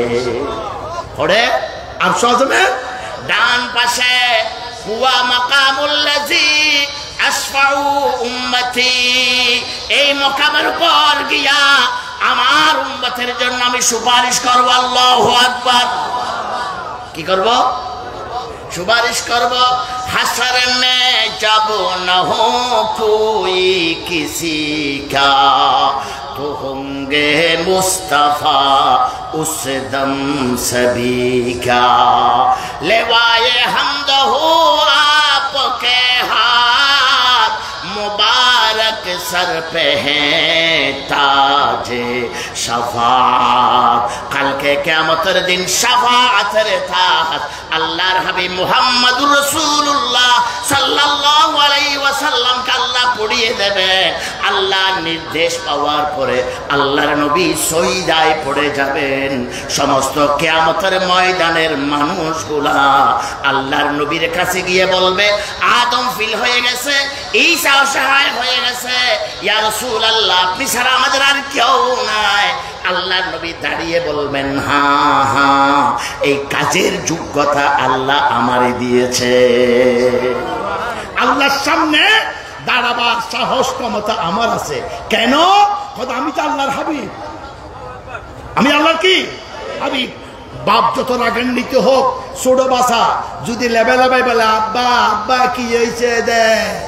পড়ে আরশ আযমের ডান পাশে। হুয়া মাকামুল্লাযী আশফাউ উম্মতি। এই মাকামের উপর গিয়া আমার উম্মতের জন্য আমি সুপারিশ করব। আল্লাহু আকবার। কি করব? সুপারিশ করব। হাসর মে যাব না হো কোই কিসি কা, তো হোঙ্গে মুস্তাফা उस दम सभी का लेवाए हमद हो आपके हाथ मुबारक सर पे है ताजे शफाअत कल के क़यामतेर दिन शफाअतेर ताज আল্লাহর হাবিব মুহাম্মদুর রাসূলুল্লাহ সাল্লাল্লাহু আলাইহি ওয়াসাল্লাম কে আল্লাহ পড়িয়ে দেবেন। আল্লাহর নির্দেশ পাওয়ার পরে আল্লাহর নবী সজদায় পড়ে যাবেন। সমস্ত কিয়ামতের ময়দানের মানুষগুলা আল্লাহর নবীর কাছে গিয়ে বলবে আদম ফিল হয়ে গেছে, ঈসা অসহায় হয়ে গেছে, ইয়া রাসূলুল্লাহ আপনি ছাড়া আমাদের আর কেউ নাই। আল্লাহর নবী দাঁড়িয়ে বলবেন হ্যাঁ হ্যাঁ এই কাজের যোগ্যতা আল্লাহ আমারে দিয়েছে। আল্লাহর সামনে দাঁড়াবার সাহস ক্ষমতা আমার আছে। কেন? আমি তো আল্লাহর হাবিব, আমি আল্লাহর কি হাবিব। বাপ যত রাগান্বিত হোক ছোট বাসা যদি লেবেলাবাই বলে আব্বা আব্বা কি হয়েছে দে,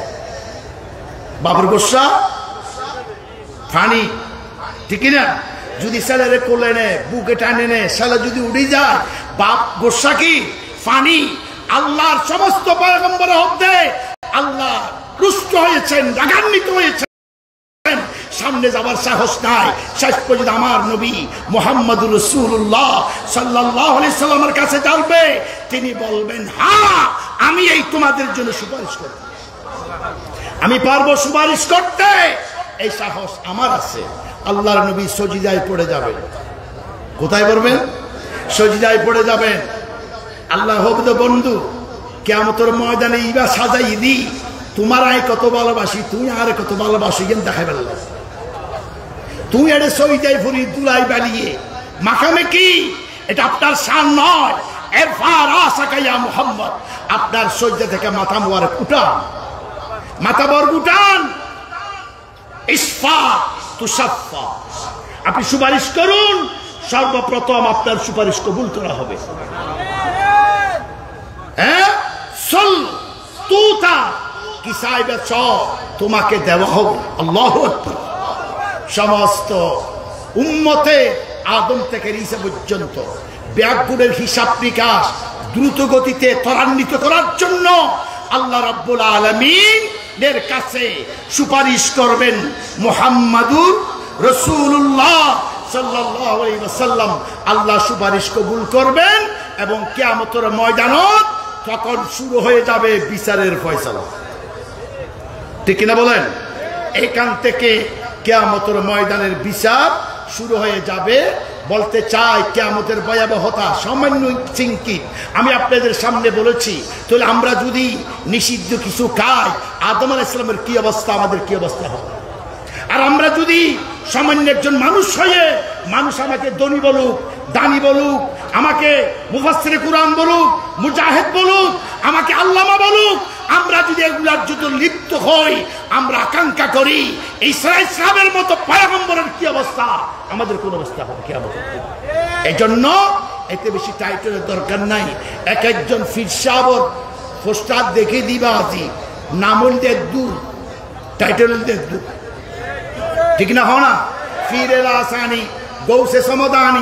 বাবার গোসা ফানি ঠিক না? যদি ছেলেরে কোলে নে বুকে টানে নে ছেলে যদি উড়ে যায় বাপ গোসা কি ফানি। আল্লাহর সমস্ত পয়গম্বর হতে আল্লাহ রুষ্ট হয়েছেন, রাগান্বিত হয়েছেন, সামনে যাবার সাহস নাই। শেষ পর্যন্ত আমার নবী মুহাম্মদুর রাসূলুল্লাহ সাল্লাল্লাহু আলাইহি সাল্লামের কাছে যাবে, তিনি বলবেন হ্যাঁ আমি এই তোমাদের জন্য সুপারিশ করব, আমি পারবো সুপারিশ করতে, এই সাহস আমার আছে। আল্লাহর নবী সজিদায় পড়ে যাবেন। কোথায় পড়বেন? সজিদায় পড়ে যাবেন। আল্লাহ হবদ বন্ধু কিয়ামতের ময়দানে ইবা সাজাই দি তোমার আয় কত ভালোবাসি, তুই আরে কত ভালোবাসি কেন দেখাই ফেলল। তুই এড়ে সজিদায় ফুরি দুলাই বালিয়ে মাকামে কি এটা আপনার শান নয়। এরফার আসাকাইয়া মুহাম্মদ আপনার সজদা থেকে মাথা মোবারক উঠান, মাথা বরক উঠান। ইসফা তুসাফা আপনি সুপারিশ করুন, সর্বপ্রথম আপনার সুপারিশ কবুল করা হবে। হ্যাঁ সল তুতা কি সাইবে চ তোমাকে দেওয়া হবে। আল্লাহু আকবার। সমস্ত উম্মতে আদম থেকে ঈসা পর্যন্ত ব্যাকগুণের হিসাব নিকাশ দ্রুত গতিতে ত্বরান্বিত করার জন্য আল্লাহ রাব্বুল আলামিন এর কাছে সুপারিশ করবেন মুহাম্মাদুর রাসূলুল্লাহ সাল্লাল্লাহু আলাইহি ওয়াসাল্লাম। আল্লাহ সুপারিশ কবুল করবেন এবং কিয়ামতের ময়দানত তখন শুরু হয়ে যাবে বিচারের ফয়সালা। ঠিক কিনা বলেন? এখান থেকে কিয়ামতের ময়দানের বিচার শুরু হয়ে যাবে। বলতে চাই কিয়ামতের ভয়াবহতা সামান্য চিঙ্কিত আমি আপনাদের সামনে বলেছি। তাহলে আমরা যদি নিষিদ্ধ কিছু খাই আদম আলাইহিস সালামের কি অবস্থা, আমাদের কি অবস্থা হবে? আর আমরা যদি সামান্য একজন মানুষ হয়ে মানুষ আমাকে ধনী বলুক, দানি বলুক, আমাকে মুফাসসিরে কুরআন বলুক, মুজাহিদ বলুক, আমাকে আল্লামা বলুক, আমরা যদি এগুলার যত লিপ্ত হই, আমরা আকাঙ্ক্ষা করি ইসরায়েলের মতো পয়গম্বরের কি অবস্থা, আমাদের কোন অবস্থা হবে কিয়ামতের দিন। এজন্য এতে বেশি টাইটেলের দরকার নাই। এক একজন ফির সাহেবর পোস্টার দেখে দিবা আজি নামল দেখ দূর টাইটেল দেখ দূর ঠিক না হয় না? ফিরে আসানি গৌসে সমদানি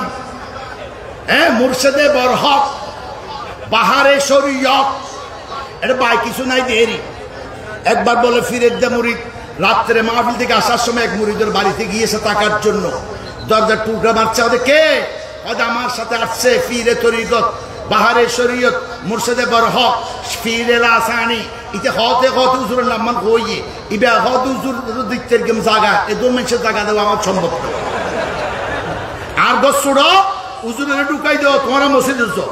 মুর্শিদে বরহক বাহারে শরীয়ত এটা বাই কিছু নাই দেরি। একবার বলে ফিরে দে মুরিদ রাত্রে মাহফিল থেকে আসার সময় এক মুরিদের বাড়িতে গিয়েছে টাকার জন্য, দরজার টুকরা মারছে। ওদের কে? আমার সাথে আসছে ফিরে তরিকত বাহারে শরীয়ত মুর্শিদে বরহক ফিরে আসানি ইতে হতে হতে হুজুরের নাম মান কইয়ে ইবে হত হুজুর দিতের গেম জায়গা এ দু মানুষের জায়গা দেওয়া আমার সম্ভব না। আর গছড়ো হুজুরের ঢুকাই দাও তোমরা মসজিদ যাও।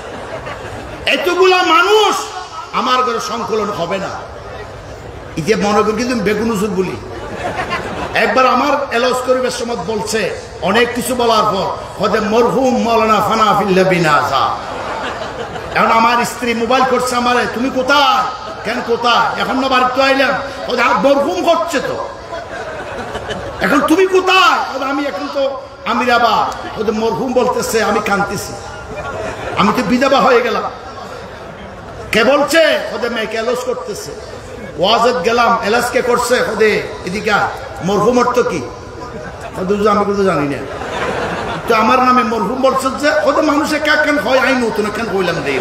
এতগুলা মানুষ আমার ঘরে সংকলন হবে না। ইতে মনে করি কিন্তু বেগুন হুজুর বলি। একবার আমার এলাউস করিবের সময় বলছে অনেক কিছু বলার পর হতে মরহুম মাওলানা ফানা ফিল্লাহ বিনাজা। এখন আমার স্ত্রী মোবাইল করছে আমারে, তুমি কোথায়? কেন কোথায়? এখন না বাড়িতে আইলাম। ওদের মরহুম করছে তো, এখন তুমি কোথায়? আমি এখন তো আমিরাবাদ। ওদের মরহুম বলতেছে, আমি কাঁদতেছি, আমি তো বিধবা হয়ে গেলাম। কে বলছে? ওদের মেয়েকে এলাউস করতেছে। ওয়াজত গেলাম, এলাস কে করছে? ওদের এদিকে মরহুম অর্থ কি? আমি কিন্তু জানি না। তো আমার নামে মরহুম বলছে যে ওদের মানুষে কান হয় আই নতুন কান কইলাম দেই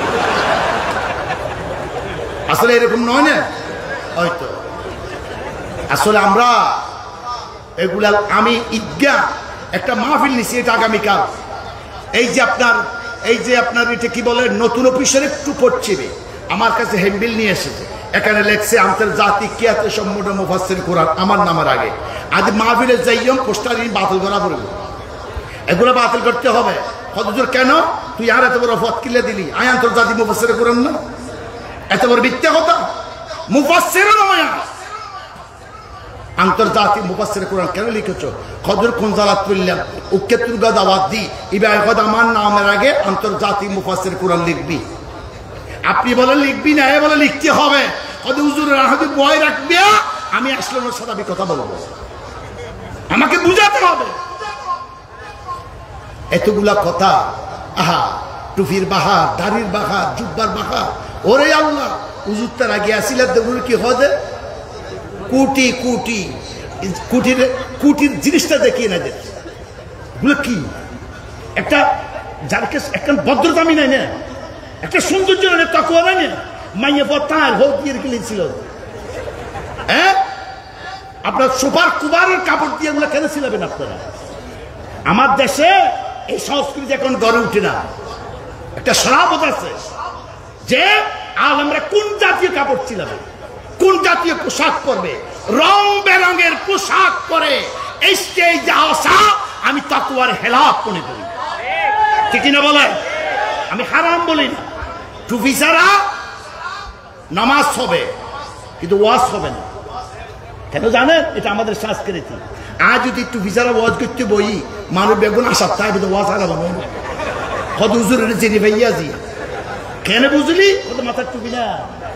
আসলে এরকম নয় না হয়তো আসলে আমরা এগুলা আমি ঈদগা একটা মাহফিল নিছি এটা আগামীকাল এই যে আপনার এটা কি বলে নতুন অফিসের একটু পশ্চিমে আমার কাছে হ্যান্ডবিল নিয়ে এসেছে এখানে লেখছে আন্তর্জাতিক কিয়াতে সম্মুখ মুফাসসির কোরআন আমার নামের আগে আজ মাহফিলে যাইয়ম পোস্টার বাতিল করা পড়বে এগুলো বাতিল করতে হবে হুজুর কেন তুই আর এত বড় ফত কিলে দিলি আই আন্তর্জাতিক মুফাসসির কোরআন না এত বড় মিথ্যা কথা মুফাসসির নয় আন্তর্জাতিক মুফাসসির কোরআন কেন লিখেছ হুজুর কোন জালাত করলাম উকে তুরগা দাওয়াত দি ইবা এখন আমার নামের আগে আন্তর্জাতিক মুফাসসির কোরআন লিখবি আপনি বলে লিখবি না এ বলে লিখতে হবে হুজুরের হাতে বয় রাখবি আমি আসলে ওর সাথে আমি কথা বলবো আমাকে বুঝাতে হবে এতগুলা কথা আহা টুফির বাহার দাড়ির বাহার জুব্বার বাহার ওরে আল্লাহ হুজুর তার আগে আসিল দেবুর কি হবে কোটি কোটি কুটির জিনিসটা দেখিয়ে না যে এগুলো কি একটা যার একটা ভদ্রতামি নাই না একটা সৌন্দর্য নেই তকুয়া নাই না মাইয়ে পর তার হোক দিয়ে রেখেছিল হ্যাঁ আপনার সুপার কুবারের কাপড় দিয়ে এগুলো কেন ছিলাবেন আপনারা আমার দেশে এই সংস্কৃতি এখন গড়ে উঠে না একটা শরাবত আছে যে আলেমরা কোন জাতীয় কাপড় ছিলাবে কোন জাতীয় পোশাক পরবে রং বেরঙের পোশাক পরে এই স্টেজে আসা আমি তাকওয়ার হেলাফ মনে করি ঠিক না বলে আমি হারাম বলি না টুপি ছাড়া নামাজ হবে কিন্তু ওয়াজ হবে না কেন জানেন এটা আমাদের সংস্কৃতি আজ যদি টুপি ছাড়া ওয়াজ করতে বই মানুষ বেগুন আসার তাই ওয়াজ হারাবো কত হুজুরের চিনি ভাইয়া জি কেন বুঝলি কত মাথার টুপি না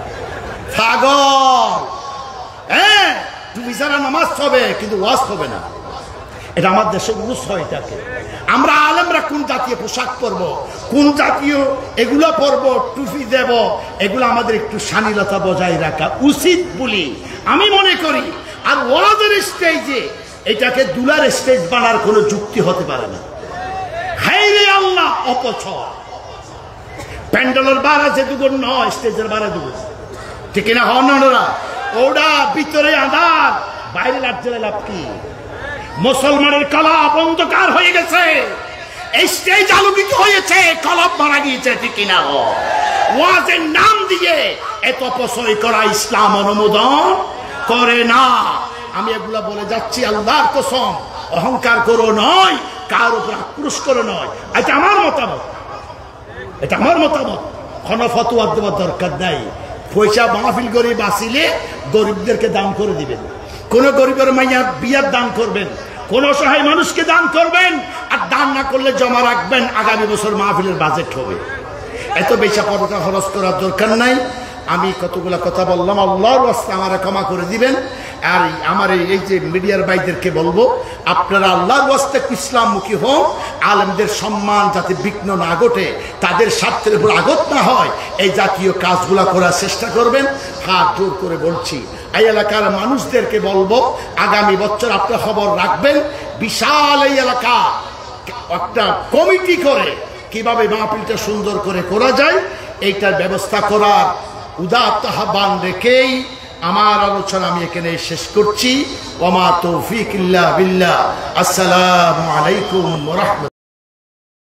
পাগল হ্যাঁ টুপি ছাড়া নামাজ হবে কিন্তু ওয়াজ হবে না এটা আমার দেশের রুশ হয় এটাকে আমরা আলেমরা কোন জাতীয় পোশাক পরবো কোন জাতীয় এগুলো পরবো টুপি দেব এগুলো আমাদের একটু শালীনতা বজায় রাখা উচিত বলি আমি মনে করি আর ওয়াজের স্টেজে এটাকে দুলার স্টেজ বানার কোনো যুক্তি হতে পারে না হাইরে আল্লাহ অপছয় প্যান্ডেলের বাড়া যে দুগুণ নয় স্টেজের বাড়া দুগুণ ঠিক না হন না ওরা ভিতরে আধার বাইরে রাজ্যের লাভ কি মুসলমানের কলব অন্ধকার হয়ে গেছে এই স্টেজ আলোকিত হয়েছে কলব মারা গিয়েছে ঠিক না ওয়াজের নাম দিয়ে এত অপচয় করা ইসলাম অনুমোদন করে না আমি এগুলা বলে যাচ্ছি আল্লাহর কসম অহংকার করো নয় কার উপর আক্রোশ করো নয় এটা আমার মতামত এটা আমার মতামত কোনো ফতোয়া দেওয়ার দরকার নাই পয়সা মাহফিল গরিব আসিলে গরিবদেরকে দান করে দিবেন কোন গরিবের মাইয়া বিয়ার দান করবেন কোন অসহায় মানুষকে দান করবেন আর দান না করলে জমা রাখবেন আগামী বছর মাহফিলের বাজেট হবে এত বেশি পয়সা খরচ করার দরকার নাই আমি কতগুলা কথা বললাম আল্লাহর ওয়াস্তে আমারে ক্ষমা করে দিবেন আর আমার এই যে মিডিয়ার ভাইদেরকে বলবো আপনারা আল্লাহর ওয়াস্তে ইসলামমুখী হোক আলেমদের সম্মান যাতে বিঘ্ন না ঘটে তাদের স্বার্থের উপর আঘাত না হয় এই জাতীয় কাজগুলা করার চেষ্টা করবেন হাত জোর করে বলছি এই এলাকার মানুষদেরকে বলবো আগামী বছর আপনারা খবর রাখবেন বিশাল এই এলাকা একটা কমিটি করে কিভাবে মাহফিলটা সুন্দর করে করা যায় এইটার ব্যবস্থা করার উদাত্ত আহ্বান রেখেই আমার আলোচনা আমি এখানে শেষ করছি ওয়া মা তৌফিক ইল্লা বিল্লাহ আসসালামু আলাইকুম ওয়া রাহমাতুল্লাহ।